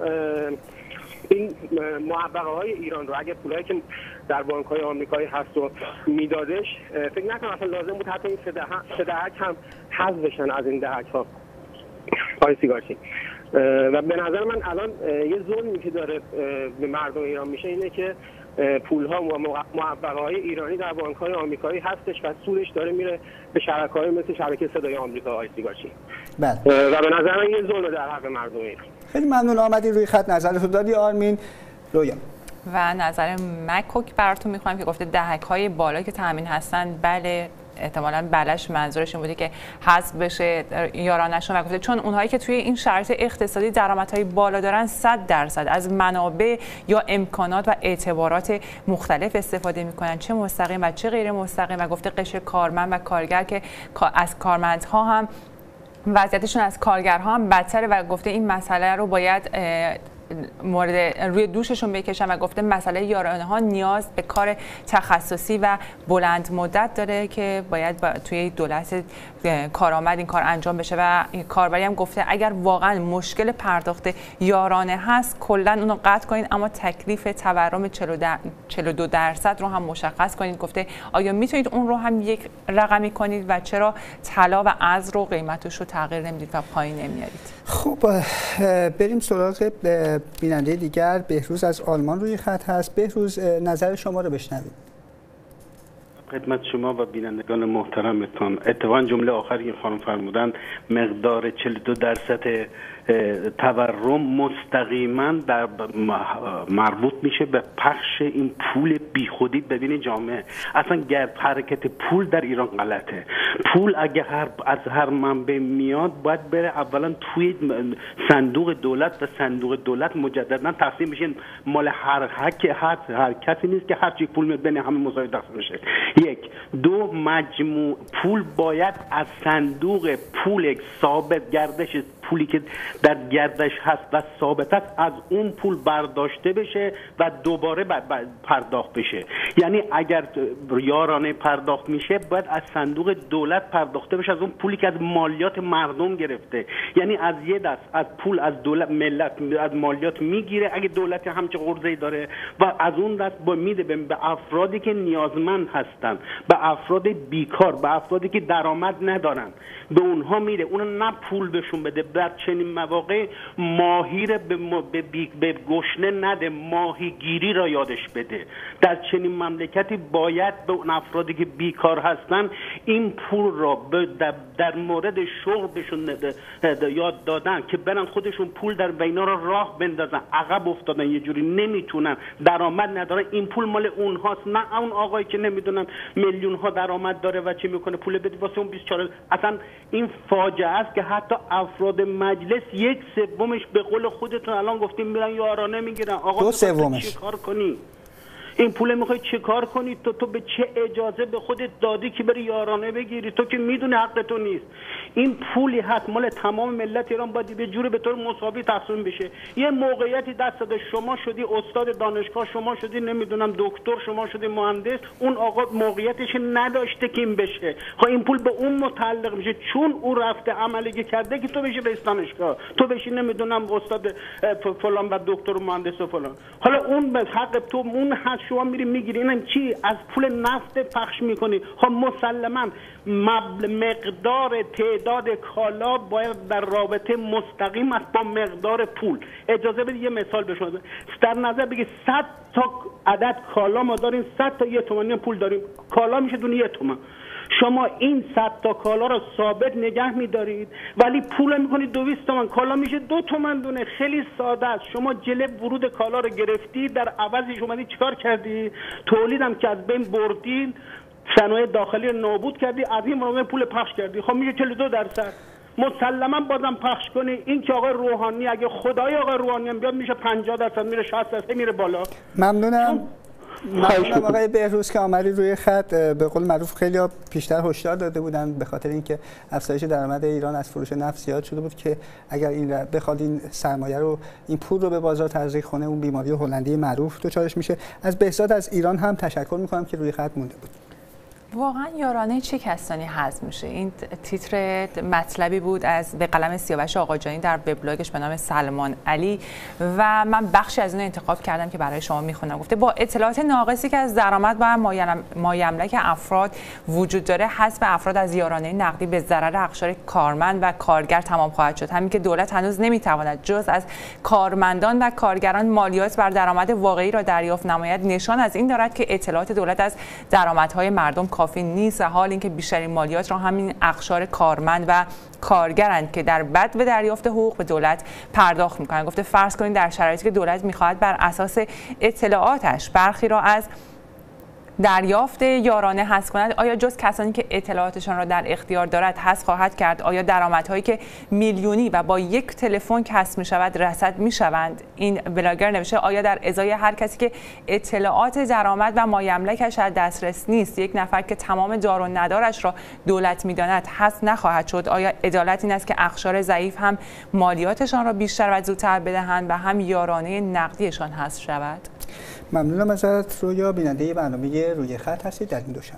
این معوقه های ایران رو، اگر پولایی که در بانک های آمریکایی هست و میدادش، فکر نکنم اصلا لازم بود حتی این سه دهک هم حذف بشن از این دهک ها. پای سیگارچی و به نظر من الان یه ظلمی که داره به مردم ایران میشه اینه که پول‌ها و معوقه‌های ایرانی در بانک‌های آمریکایی هستش و سودش داره میره به شرکت‌های مثل شبکه صدای آمریکا آی سیگارچی. بله. و به نظر من یه ظلم در حق مردم ایران. خیلی ممنون آمدی روی خط، نظرتو دادی آرمین. رویا و نظر مکوک براتون میخوام که گفته دهک‌های بالا که تامین هستن، بله احتمالاً بلش منظورش این بوده که حذف بشه یارانه‌شون و گفته چون اونهایی که توی این شرایط اقتصادی درآمدهای بالا دارن صد درصد از منابع یا امکانات و اعتبارات مختلف استفاده میکنن، چه مستقیم و چه غیر مستقیم، و گفته قشر کارمند و کارگر که از کارمندها هم وضعیتشون از کارگرها هم بدتره و گفته این مسئله رو باید مورد روی دوششون بکشن و گفته مسئله یارانه ها نیاز به کار تخصصی و بلند مدت داره که باید با توی دولت کارآمد این کار انجام بشه و کاربری هم گفته اگر واقعا مشکل پرداخت یارانه هست کلا اون رو قطع کنین، اما تکلیف تورم چهل و دو درصد رو هم مشخص کنید. گفته آیا میتونید اون رو هم یک رقمی کنید و چرا طلا و ارز رو قیمتش رو تغییر نمیدید و پایین نمیارید؟ خب بریم سراغ بیننده دیگر. بهروز از آلمان روی خط هست. بهروز نظر شما رو بشنوید. خدمت شما و بینندگان محترمتان، اتفاقا جمله آخری که خانم فرمودن مقدار چهل و دو درصد تورم مستقیما در مربوط میشه به پخش این پول بیخودی ببین جامعه. اصلا گرد حرکت پول در ایران غلطه. پول اگه هر از هر منبع میاد باید بره اولا توی صندوق دولت و صندوق دولت مجددا تقسیم میشه، مال هر حک هر هر کسی نیست که هر چی پول میاد بین همه مساوی تقسیم بشه. یک دو مجموع پول باید از صندوق پول ثابت گردش پولی که در گردش هست و ثابت است از اون پول برداشته بشه و دوباره پرداخت بشه. یعنی اگر یارانه پرداخت میشه باید از صندوق دولت پرداخته بشه، از اون پولی که از مالیات مردم گرفته. یعنی از یه دست از پول از دولت ملت از مالیات میگیره اگه دولت همچه قرضه‌ای داره و از اون دست با میده به افرادی که نیازمند هستن، به افراد بیکار، به افرادی که درآمد ندارن، به اونها میره. اون نه پول بهشون بده، در چنین مواقع ماهی رو به, به, به گشنه نده، ماهیگیری را یادش بده. در چنین مملکتی باید به اون افرادی که بیکار هستن این پول را در, در مورد شغل بهشون یاد دادن که برن خودشون پول در اینا را راه بندازن. عقب افتادن، یه جوری نمیتونن، درآمد ندارن، این پول مال اونهاست، نه اون آقایی که نمیدونن میلیون ها درآمد داره و چی میکنه پول بدی واسه اون بیست و چهار. اصلا این فاجعه است که حتی افراد مجلس یک سومش به قول خودتون الان گفتیم میرن یارانه میگیرن. آقا دو سومش چی کار کنی؟ این پول میخوای چه کار کنی؟ تو تو به چه اجازه به خودت دادی که بری یارانه بگیری؟ تو که میدونی حق تو نیست. این پولی هست مال تمام ملت ایران، باید به جوری به طور مساوی تقسیم بشه. یه موقعیتی دست داده، شما شدی استاد دانشگاه، شما شدی نمیدونم دکتر، شما شدی مهندس، اون آقا موقعیتش نداشته که این بشه. خب این پول به اون متعلق میشه چون او رفته عملی کرده که تو بشی رئیس دانشگاه، تو بشی نمیدونم استاد فلان و دکتر و مهندس و فلان. حالا اون به حق تو اون هست، شما میری میگیری. اینم چی؟ از پول نفت پخش میکنی. خب مسلما مقدار تعداد کالا باید در رابطه مستقیم است با مقدار پول. اجازه بدید یه مثال به شما در نظر بگید صد تا عدد کالا ما داریم، صد تا یه تومانی پول داریم، کالا میشه دونه یه تومن. شما این صد تا کالا رو ثابت نگه میدارید ولی پول میکنید دویست تومن، کالا میشه دو تومن دونه. خیلی ساده است. شما جلب ورود کالا رو گرفتی، در عوضش اومدی چیکار کردی؟ تولیدم که از بین بردی، صنایع داخلی رو نابود کردی، از این منابع پول پخش کردی. خب میشه چهل و دو درصد. مسلما بازم پخش کنی. این که آقای روحانی اگه خدای آقای روحانی هم بیاد میشه پنجاه درصد، میره شصت درصد، میره بالا. ممنونم. ممنونم آقای بهروز که آمدید روی خط. به قول معروف خیلی ها پیشتر هشدار داده بودن به خاطر اینکه افزایش درآمد ایران از فروش نفت زیاد شده بود که اگر این بخواد این سرمایه رو، این پول رو به بازار تزریق کنه، اون بیماری هلندی معروف دچارش میشه. از بهزاد از ایران هم تشکر میکنم که روی خط مونده بود. واقعا یارانه چه کسانی حذف میشه؟ این تیتر مطلبی بود از به قلم سیاوش آقاجانی در وبلاگش به نام سلمان علی و من بخشی از اون انتخاب کردم که برای شما میخونم. گفته با اطلاعات ناقصی که از درآمد و مایملک افراد وجود داره، حذف افراد از یارانه نقدی به ضرر اقشار کارمند و کارگر تمام خواهد شد. همین که دولت هنوز نمیتواند جز از کارمندان و کارگران مالیات بر درآمد واقعی را دریافت نماید، نشان از این دارد که اطلاعات دولت از درآمدهای مردم کافی نیست، حال اینکه بیشترین مالیات را همین اقشار کارمند و کارگرند که در بد به دریافت حقوق به دولت پرداخت میکنند. گفته فرض کنید در شرایطی که دولت میخواهد بر اساس اطلاعاتش برخی را از دریافت یارانه حذف کند، آیا جز کسانی که اطلاعاتشان را در اختیار دارد حذف خواهد کرد؟ آیا درآمدهایی که میلیونی و با یک تلفن کسب می شود رصد می شوند؟ این بلاگر نوشته آیا در ازای هر کسی که اطلاعات درآمد و مایملکش در دسترس نیست، یک نفر که تمام دار و ندارش را دولت میداند حذف نخواهد شد؟ آیا عدالت این است که اقشار ضعیف هم مالیاتشان را بیشتر و زودتر بدهند و هم یارانه نقدیشان حذف شود؟ ممنونم ازت رویا. بیننده برنامه روی خط هستید در این دوشنبه.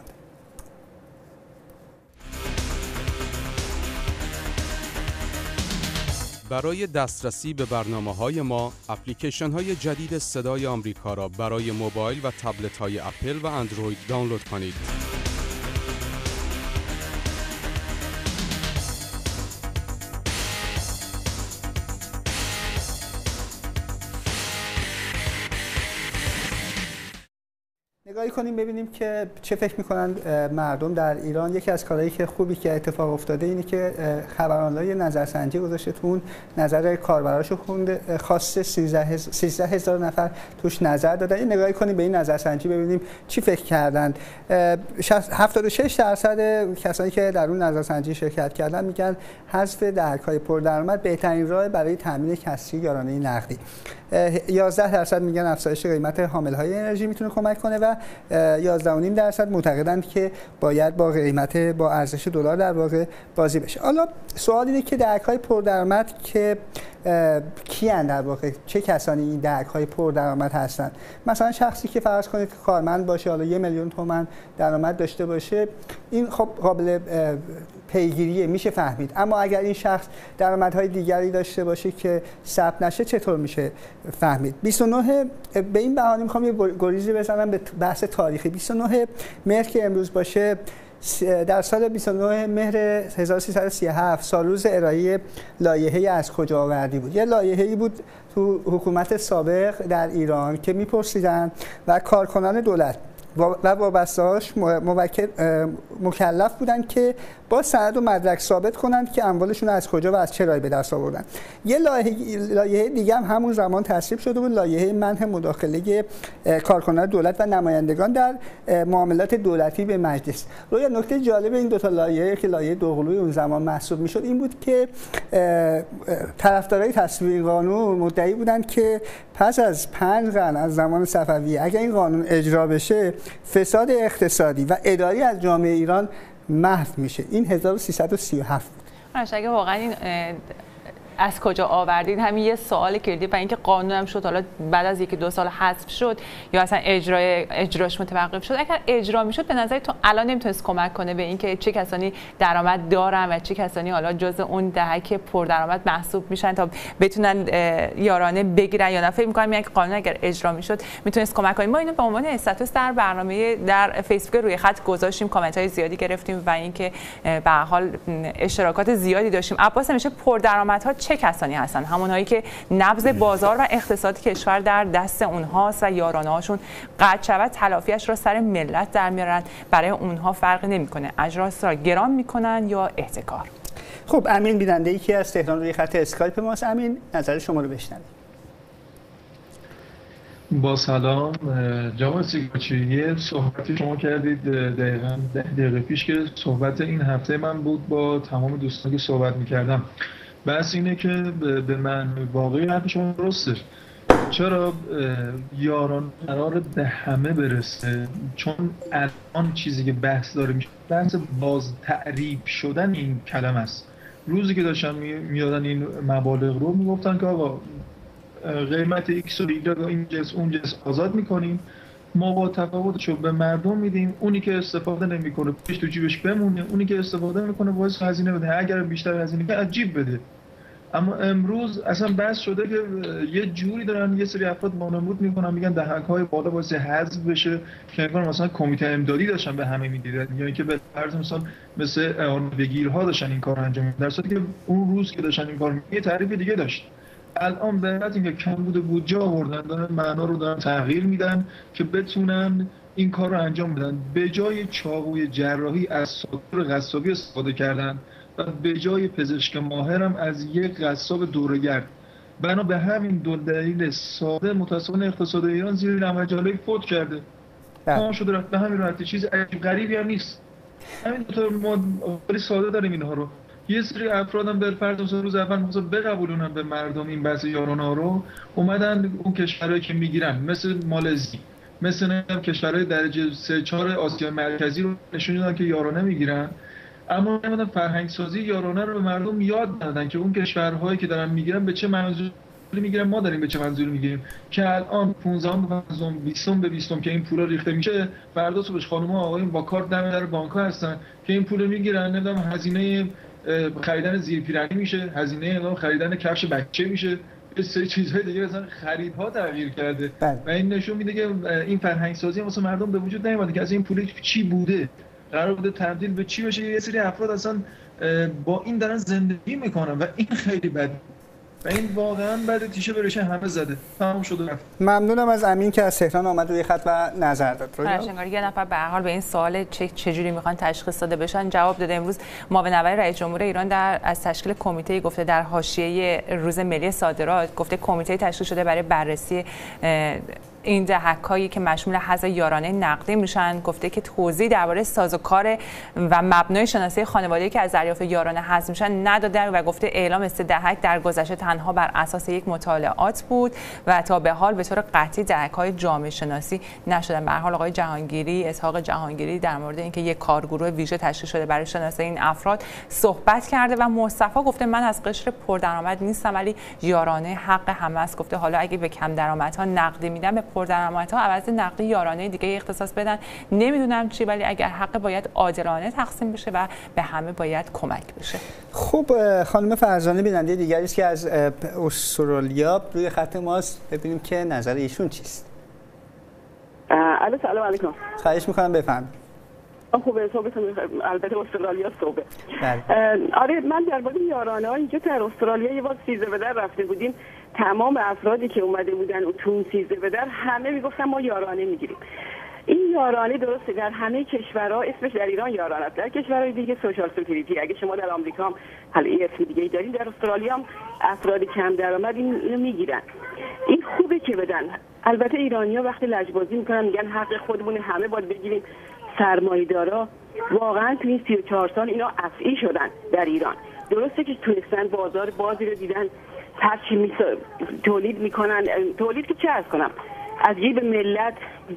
برای دسترسی به برنامه‌های ما، اپلیکیشن‌های جدید صدای آمریکا را برای موبایل و تبلت‌های اپل و اندروید دانلود کنید. نگاهی کنیم ببینیم که چه فکر میکنن مردم در ایران. یکی از کارهایی که خوبی که اتفاق افتاده اینه که خبرنگار نظرسنجی گذاشته، تو اون نظر کاربراشو خونده، خواسته سیزده هزار نفر توش نظر دادن. این نگاهی کنیم به این نظرسنجی ببینیم چی فکر کردن. هفتاد و شش درصد کسانی که در اون نظرسنجی شرکت کردن میگن حذف دهک‌های پردرآمد بهترین راه برای تامین کسری یارانه نقدی. یازده درصد میگن افزایش قیمت حاملهای انرژی میتونه کمک کنه و یازده و نیم درصد معتقدند که باید با قیمت با ارزش دلار در واقع بازی بشه. حالا سوال اینه که دهک‌های پردرآمد که کیان در واقع چه کسانی این دهک‌های پردرآمد هستند؟ مثلا شخصی که فرض کنید کارمند باشه، حالا یک میلیون تومان درآمد داشته باشه، این خب قابل پیگیریه، میشه فهمید. اما اگر این شخص درآمدهای دیگری داشته باشه که ثبت نشه، چطور میشه فهمید؟ بیست و نه به این بهانه میخوام یه گریزی بزنم به بحث تاریخی. بیست و نه مهر که امروز باشه، در سال بیست و نه مهر هزار و سیصد و سی و هفت سال روز ارائه لایحه از کجا آوردی بود. یه لایحه‌ای بود تو حکومت سابق در ایران که میپرسیدن و کارکنان دولت و وابسته‌هاش مکلف بودن که با سند و مدرک ثابت کنند که اموالشون از کجا و از چه راهی به دست آوردن. یه لایحه دیگه هم همون زمان تصویب شده بود، لایحه منع مداخله کارکنان دولت و نمایندگان در معاملات دولتی به مجلس. روی نکته جالب این دو تا لایحه که لایحه دوقلوی اون زمان محسوب میشد این بود که طرفدارای تصویب قانون مدعی بودند که پس از پنج قرن از زمان صفوی اگر این قانون اجرا بشه، فساد اقتصادی و اداری از جامعه ایران محو میشه. این هزار و سیصد و سی و هفت بود. اگه واقعا این از کجا آوردید همین یه سوال کردی و اینکه قانون هم شد حالا بعد از یکی دو سال حذف شد یا اصلا اجرای اجراش متوقف شد، اگر اجرا میشد به نظر تو الان نمیتونست کمک کنه به اینکه چه کسانی درآمد دارن و چه کسانی حالا جزء اون دهک پردرآمد محسوب میشن تا بتونن یارانه بگیرن یا نه؟ فکر می‌کنم یک قانون اگر اجرا میشد میتونست کمک کنه. ما اینو به عنوان استاتوس در برنامه در فیسبوک روی خط گذاشتیم، کامنت های زیادی گرفتیم و اینکه به هر حال اشتراکات زیادی داشتیم. عباس میشه پردرآمدها چه کسانی هستن؟ همونهایی که نبض بازار و اقتصاد کشور در دست اونهاست و یارانه هاشون قطع شود تلافیش را سر ملت در میارن. برای اونها فرقی نمیکنه اجراس را گران میکنن یا احتکار. خب امین بیننده ای که از تهران روی خط اسکایپ ماست. امین نظر شما رو بشنویم. با سلام جناب سیگاچی، یه صحبتی شما کردید دقیقاً ده دقیقه پیش که صحبت این هفته من بود با تمام دوستان که صحبت میکردم. بس اینه که به من واقعی حرف شما درسته. چرا یاران قرار به همه برسه؟ چون الان چیزی که بحث داره میشه بحث باز تعریف شدن این کلمه است. روزی که داشتن میادن این مبالغ رو میگفتن که آقا قیمت ایکس و ایگرگ این جنس اون جنس آزاد میکنیم، ما با تفاوتشو به مردم میدیم، اونی که استفاده نمیکنه پیش تو جیبش بمونه، اونی که استفاده میکنه باعث هزینه بده، اگر بیشتر هزینه کنه عجیب بده. اما امروز اصلا بحث شده که یه جوری دارن یه سری افراد مانمود میکنن، میگن دهک‌های بالا باعث حذف بشه که انگار مثلا کمیته امدادی داشتن به همه میدیدن یا اینکه به فرض مثلا مثل بگیرها داشتن این کارو انجام میدادن، در صورتی که اون روز که داشتن این کارو یه تعریف دیگه داشت. الان به علت اینکه کمبود بودجه آوردن دارن معنا رو دارن تغییر میدن که بتونن این کار رو انجام بدن. به جای چاقوی جراحی از ساطور قصابی استفاده کردن و به جای پزشک ماهرم از یک قصاب دوره‌گرد. بنا به همین دو دلیل ساده متأسفانه اقتصاد ایران زیر لمجاله فوت کرده. تمام شده رفت به همین راحتی. چیز عجیب غریبی هم نیست. همین دو تا ما خیلی ساده داریم اینها رو. یه سری افرادم به فرض مثلا روز اول مثلا بقبولونن به مردم این بحث یارانه رو، اومدن اون کشورهایی که میگیرن مثل مالزی، مثل هم کشورهای درجه سه چهار آسیا مرکزی رو نشون دادن که یارانه میگیرن، اما نمیدونن فرهنگ سازی یارانه رو به مردم یاد ندادن که اون کشورهایی که دارن میگیرن به چه منظوری میگیرن، ما داریم به چه منظوری میگیریم. که الان پانزده به پانزده بیست به بیست که این پولا ریخته میشه، فردا صبحش خانم‌ها آقایون با کارت دم در بانک‌ها هستن که این پول میگیرن، نمیدونم هزینه خریدن زیر پیرنی میشه، هزینه خریدن کفش بچه میشه، یه سری چیزهای دیگه مثلا خریدها تغییر کرده بله. و این نشون میده که این فرهنگ سازی واسه مردم به وجود نیومده که از این پول چی بوده، قرار بوده تبدیل به چی بشه. یه سری افراد اصلا با این دارن زندگی میکنن و این خیلی بده و این واقعا بعد تیشه برشه همه زده. تمام شده رفت. ممنونم از امین که از تهران آمد روی خط و نظر داد. فرشنگاری یه نفر به هر حال به این سوال چه چجوری میخوان تشخیص داده بشن جواب داده. امروز معاون نوای رئیس جمهور ایران در از تشکیل کمیته گفته در حاشیه روز ملی صادرات گفته کمیته تشکیل شده برای بررسی این دهک‌هایی که مشمول حذف یارانه نقدی میشن. گفته که توضیح درباره سازوکار و مبنای شناسایی خانوادگی که از دریافت یارانه حذف میشن نداده و گفته اعلام سه دهک در گذشته تنها بر اساس یک مطالعات بود و تا به حال به طور قطعی دهک‌های جامعه شناسی نشدن. به هر حال آقای جهانگیری، اسحاق جهانگیری در مورد اینکه یک کارگروه ویژه تشکیل شده برای شناسایی این افراد صحبت کرده و مصطفی گفته من از قشر پردرآمد نیستم ولی یارانه حق همه است. گفته حالا اگه به کم درآمدها نقدی میدن به پردرآمدها عوض نقدی یارانه دیگه اختصاص بدن نمیدونم چی، ولی اگر حق باید عادلانه تقسیم بشه و به همه باید کمک بشه. خب خانم فرزانه بیننده دیگری است که از استرالیا روی خط ماست، ببینیم که نظر ایشون چیست. الو سلام علیکم. خواهش میکنم بفرمایید. خوبه صحبتون البته استرالیا صبح. آره من درباره یارانه ها اینجا در استرالیا یه بار سیزده به در رفته بودیم، تمام افرادی که اومده بودن و تو سیزده به در همه میگفتن ما یارانه میگیریم. این یارانه درسته در همه کشورها، اسمش در ایران یارانه است، در کشورهای دیگه سوشال سکیوریتی. اگه شما در آمریکا هم حالا یه اسم دیگه دارین، در استرالیا هم افراد کم درآمد اینو میگیرن. این خوبه که بدن. البته ایرانی‌ها وقتی لجبازی میکنن میگن حق خودمون همه باید بگیریم. سرمایه‌دارا واقعا تو این سی و چهار سال اینا افعی شدن در ایران. درسته که تونستن بازار بازی رو دیدن، هر چی می تولید میکنن، تولید که چه عرض کنم، از جیب ملت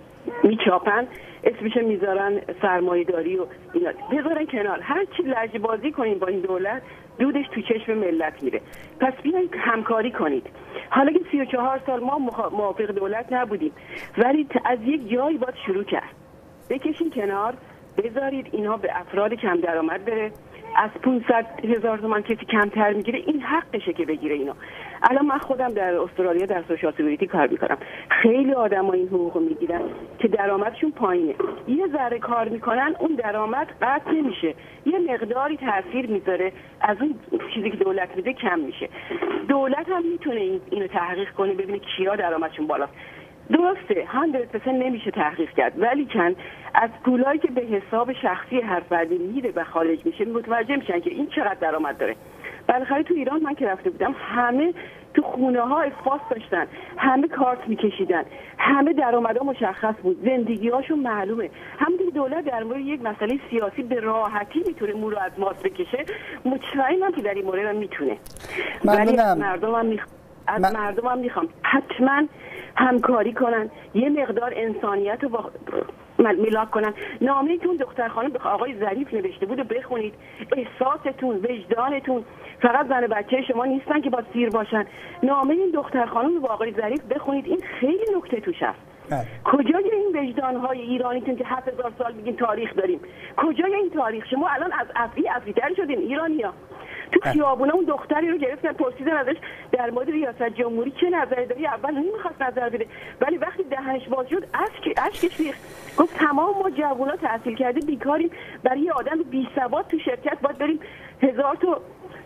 میچاپن، اسمش میذارن سرمایه‌داری و اینا. بذارن کنار، هر چی لجبازی کنین با این دولت دودش تو چشم ملت میره. پس بیایید همکاری کنید. حالا که سی و چهار سال ما موافق دولت نبودیم، ولی از یک جایی باید شروع کرد. بکشین کنار، بذارید اینا به افراد کم درآمد بره. از پانصد هزار تومان کسی کمتر میگیره این حقشه که بگیره اینو. الان من خودم در استرالیا در سوشال سکیوریتی کار میکنم. خیلی آدما این حقوق میگیرن که درآمدشون پایینه. یه ذره کار میکنن اون درآمد قطع نمیشه. یه مقداری تاثیر میذاره، از اون چیزی که دولت میده کم میشه. دولت هم میتونه اینو تحقیق کنه ببینه کیا درآمدشون بالاست. درسته صد درصد نمیشه تحقیق کرد، ولی چند از پولایی که به حساب شخصی هر فردی میره و خارج میشه متوجه میشن که این چقدر درآمد داره. بالاخره تو ایران من که رفته بودم همه تو خونه ها اسپاس داشتن، همه کارت میکشیدن، همه درآمدها مشخص بود، زندگی هاشون معلومه. همین دولت در مورد یک مسئله سیاسی به راحتی میتونه مو رو از ماست بکشه، مطمئنم که در این مورد هم میتونه. ولی از مردم هم میخوام از من... مردم هم میخوام حتما همکاری کنن، یه مقدار انسانیت رو با ملاک کنن. نامه‌تون دختر خانم به آقای ظریف نوشته بود و بخونید. احساستون، وجدانتون فقط زن بچه شما نیستن که با سیر باشن. نامه این دختر خانم رو با آقای ظریف بخونید، این خیلی نکته توش هست. کجای این وجدان‌های ایرانیتون که هفت هزار سال بگین تاریخ داریم؟ کجای این تاریخ؟ شما الان از افعی افعی‌تر شدین ایرانی‌ها. تو خیابونا اون دختری رو گرفتن پرسیدن ازش در مورد ریاست جمهوری چه نظری داری، اول نمیخواست نظر بده، ولی وقتی دهنش باز شد اشک اشکش ریخت. گفت تمام ما جوونا تحصیل کرده بیکاریم، برای یه آدم بی سواد تو شرکت باید بریم هزار تا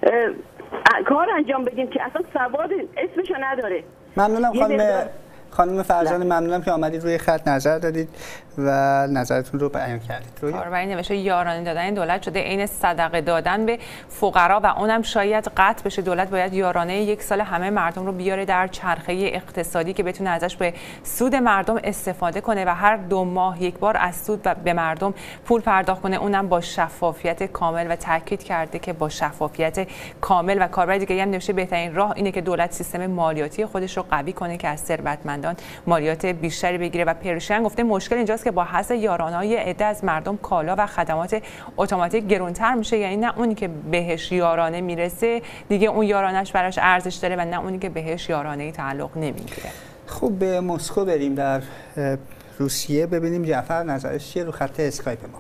کار انجام بدیم که اصلا سواد اسمشو نداره. ممنونم خانم خانم فرزانه، ممنونم که آمدید روی خط نظر دادید و نظرتون رو بیان کردید. روی کاربری نوشته یارانه دادن دولت شده عین صدقه دادن به فقرا و اونم شاید قطع بشه. دولت باید یارانه یک سال همه مردم رو بیاره در چرخه اقتصادی که بتونه ازش به سود مردم استفاده کنه و هر دو ماه یک بار از سود و به مردم پول پرداخت کنه، اونم با شفافیت کامل. و تاکید کرده که با شفافیت کامل. و کاربری دیگه هم نوشته بهترین راه اینه که دولت سیستم مالیاتی خودش رو قوی کنه که از ثروتمندان مالیات بیشتری بگیره. و پرشن گفته مشکل اینجاست که با حذف یارانه‌های عده از مردم کالا و خدمات اتوماتیک گرانتر میشه، یعنی نه اونی که بهش یارانه میرسه دیگه اون یارانهش براش ارزش داره و نه اونی که بهش یارانه‌ای تعلق نمیگیره. خب به مسکو بریم، در روسیه ببینیم جعفر نظرش چیه رو خط اسکایپ ما.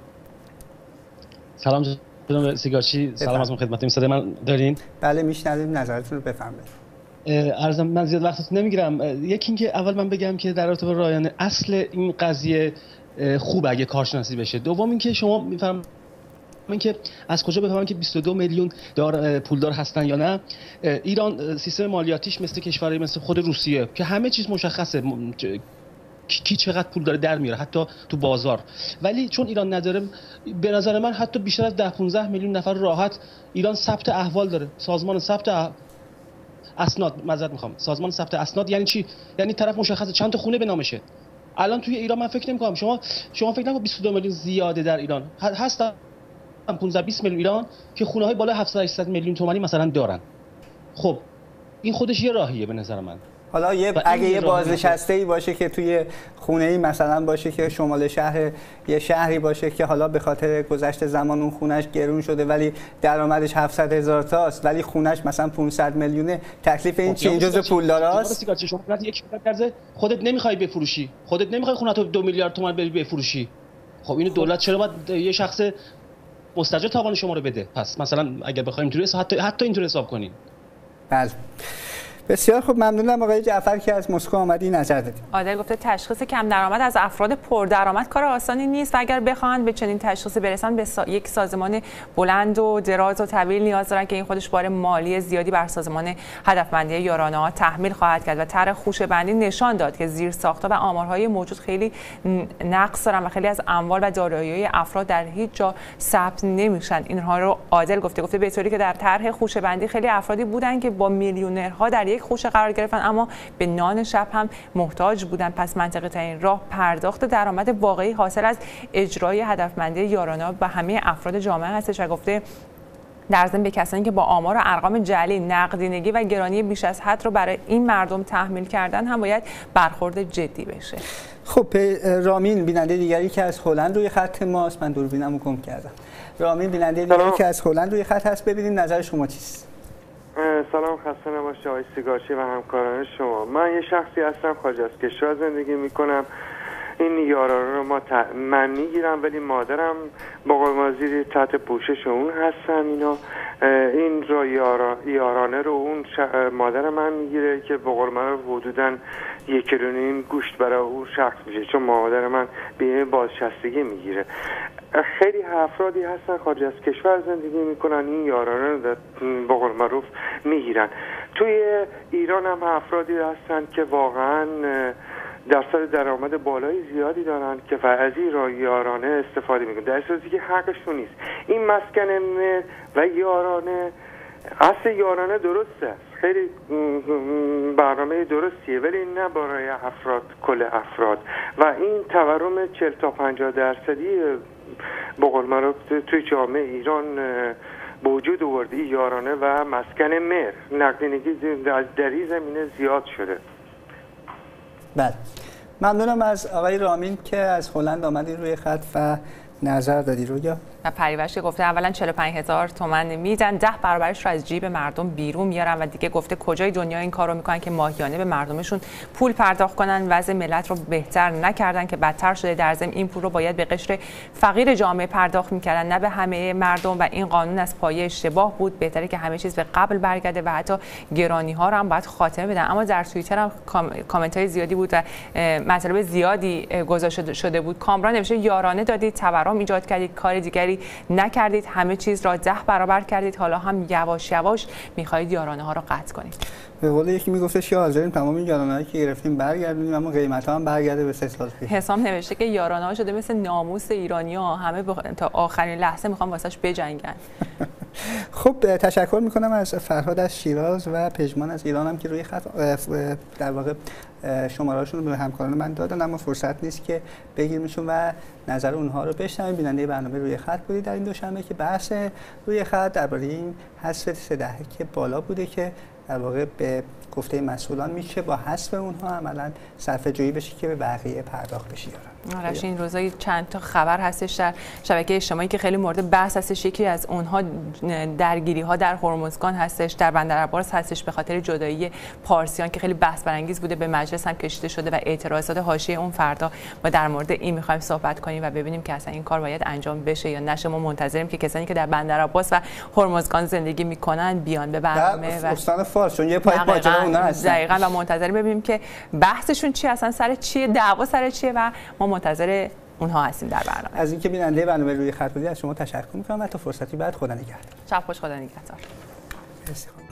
سلام جناب سیگارچی، سلام از خدمتتون. صدای من دارین؟ بله میشنویم، نظرتون رو بفرمایید. عرضم من زیاد وقتتون نمیگیرم. یکی اینکه اول من بگم که در رابطه با رایانه اصل این قضیه خوبه اگه کارشناسی بشه. دوم اینکه شما میفهمم من که از کجا بفهمم که بیست و دو میلیون دار پولدار هستن یا نه. ایران سیستم مالیاتیش مثل کشورهای مثل خود روسیه که همه چیز مشخصه، کی چقدر پول داره در میاره حتی تو بازار. ولی چون ایران نداره، به نظر من حتی بیشتر از ده پانزده میلیون نفر راحت ایران ثبت احوال داره. سازمان ثبت اسناد، معذرت میخوام، سازمان ثبت اسناد یعنی چی؟ یعنی طرف مشخصه چند تا خونه به نامشه. الان توی ایران من فکر نمی‌کنم شما شما فکر نکنید بیست و دو میلیون زیاده در ایران. هست پانزده بیست میلیون ایران که خونه‌های بالای هفتصد هشتصد میلیون تومانی مثلا دارن. خب این خودش یه راهیه به نظر من. حالا یه اگه یه بازنشسته‌ای باشه که توی خونه‌ای مثلا باشه که شمال شهر یه شهری باشه که حالا به خاطر گذشت زمان اون خونش گرون شده ولی درآمدش هفتصد هزار تاست ولی خونش مثلا پانصد میلیونه، تکلیف این چه جزء پولداراست؟ شما یک میلیارد خودت نمیخوای بفروشی، خودت نمیخوای خونه‌تو دو میلیارد تومان بری بفروشی. خب اینو دولت چرا باید یه شخص مستاجر تاوان شما رو بده؟ پس مثلا اگه بخوایم اینطوری حتی حتی اینطوری حساب کنین. بله. بسیار خوب، ممنونم آقای جعفر که از مسکو آمدی نظر دادید. عادل گفته تشخیص کم درآمد از افراد پردرآمد کار آسانی نیست و اگر بخواهند به چنین تشخیصی برسن به سا... یک سازمان بلند و دراز و طویل نیاز دارن که این خودش بار مالی زیادی بر سازمان هدفمندی یارانه‌ها تحمیل خواهد کرد و طرح خوشه‌بندی نشان داد که زیرساخت‌ها و آمارهای موجود خیلی نقص دارن و خیلی از اموال و دارایی‌های افراد در هیچ جا ثبت نمیشن. اینها رو عادل گفته گفته به طوری که در طرح خوشه‌بندی خیلی افرادی بودن که با میلیونرها در یک خوشه قرار گرفتن اما به نان شب هم محتاج بودن. پس منطقی ترین راه پرداخت درآمد واقعی حاصل از اجرای هدفمندی یارانه به همه افراد جامعه هستش و گفته در ضمن به کسانی که با آمار و ارقام جعلی، نقدینگی و گرانی بیش از حد رو برای این مردم تحمیل کردن هم باید برخورد جدی بشه. خب رامین بیننده دیگری که از هلند روی خط ماست، من دوربینمو گم کردم. رامین بیننده دیگری که از هلند روی خط هست، ببینیم نظر شما چیست؟ سلام، خسته نباشید آقای سیگارچی و همکاران شما. من یه شخصی هستم خارج از کشور زندگی میکنم. این یارانه رو ما ت... من میگیرم ولی مادرم با قول زیر تحت پوشش اون هستن. اینا این را یارا... یارانه رو اون ش... مادر من میگیره که با قول من حدوداً یک کیلو نیم گوشت برای اون شخص میشه چون مادر من بیمه بازنشستگی میگیره. خیلی افرادی هستن خارج از کشور زندگی میکنن این یارانه رو به قول معروف میگیرن. توی ایران هم افرادی هستن که واقعا درصد درآمد بالای زیادی دارن که از این را یارانه استفاده میکنن در صورتی که حقشون نیست. این مسکن و یارانه اصل یارانه درسته، خیلی برنامه درستیه ولی نه برای افراد، کل افراد و این تورم چهل تا پنجاه درصدی به قول معروف توی جامعه ایران به وجود آورده یارانه و مسکن مهر نقدینگی در این زمینه زیاد شده. بله، ممنونم از آقای رامین که از هلند آمدی روی خط و نظر دادی. رویا و پریوش گفته اولا چهل و پنج هزار تومان میدن، ده برابرش رو از جیب مردم بیرون میارن و دیگه گفته کجای دنیا این کارو میکنن که ماهیانه به مردمشون پول پرداخت کنن، وضع ملت رو بهتر نکردن که بدتر شده. در ضمن این پول رو باید به قشر فقیر جامعه پرداخت میکردن نه به همه مردم و این قانون از پایه اشتباه بود. بهتره که همه چیز به قبل برگرده و حتی گرانی ها رو هم باید خاتمه بدن. اما در توییتر هم کامنت های زیادی بود و مطالب زیادی گذاشته شده بود. کامران نوشته یارانه دادید، تورم ایجاد کردید، کار دیگری نکردید، همه چیز را ده برابر کردید، حالا هم یواش یواش میخواهید یارانه ها را قطع کنید. به قول یکی میگفتش یا حاضرین تمام این یارانه هایی که گرفتیم برگردونیم اما قیمت ها هم برگرده به سه سال پیش. حسام نوشته که یارانه ها شده مثل ناموس ایرانی‌ها، همه بخ... تا آخرین لحظه میخوان واسش بجنگن. خب تشکر میکنم از فرهاد از شیراز و پژمان از ایران هم که روی خط در واقع شماره‌هاشون رو به همکاران من دادن اما فرصت نیست که بگیریمشون و نظر اونها رو بشنویم. بیننده برنامه روی خط بودید در این دوشنبه که بحث روی خط درباره این حذف سه دهه که بالا بوده که در واقع به گفته مسئولان میشه با حذف اونها عملاً صرفه‌جویی بشه که به بقیه پرداخت بشه. آرش این روزا چند تا خبر هستش در شبکه اجتماعی که خیلی مورد بحث هستش. یکی از اونها درگیری ها در هرمزگان هستش، در بندرعباس هستش به خاطر جدایی پارسیان که خیلی بحث برانگیز بوده، به مجلس هم کشیده شده و اعتراضات حاشیه اون فردا ما در مورد این می‌خوایم صحبت کنیم و ببینیم که اصلا این کار باید انجام بشه یا نشه. ما منتظریم که کسانی که در بندرعباس و هرمزگان زندگی میکنن بیان به برنامه و استان فارس چون یه پای ماجرا اونها هستن دقیقاً و منتظریم ببینیم که بحثشون چی، اصلا سر چیه، دعوا سر چیه و ما منتظر اونها هستیم در برنامه. از اینکه بیننده برنامه روی خط بودید از شما تشکر میکنم و تا فرصتی بعد خدا نگهدار. شب خوش، خدا نگهدار.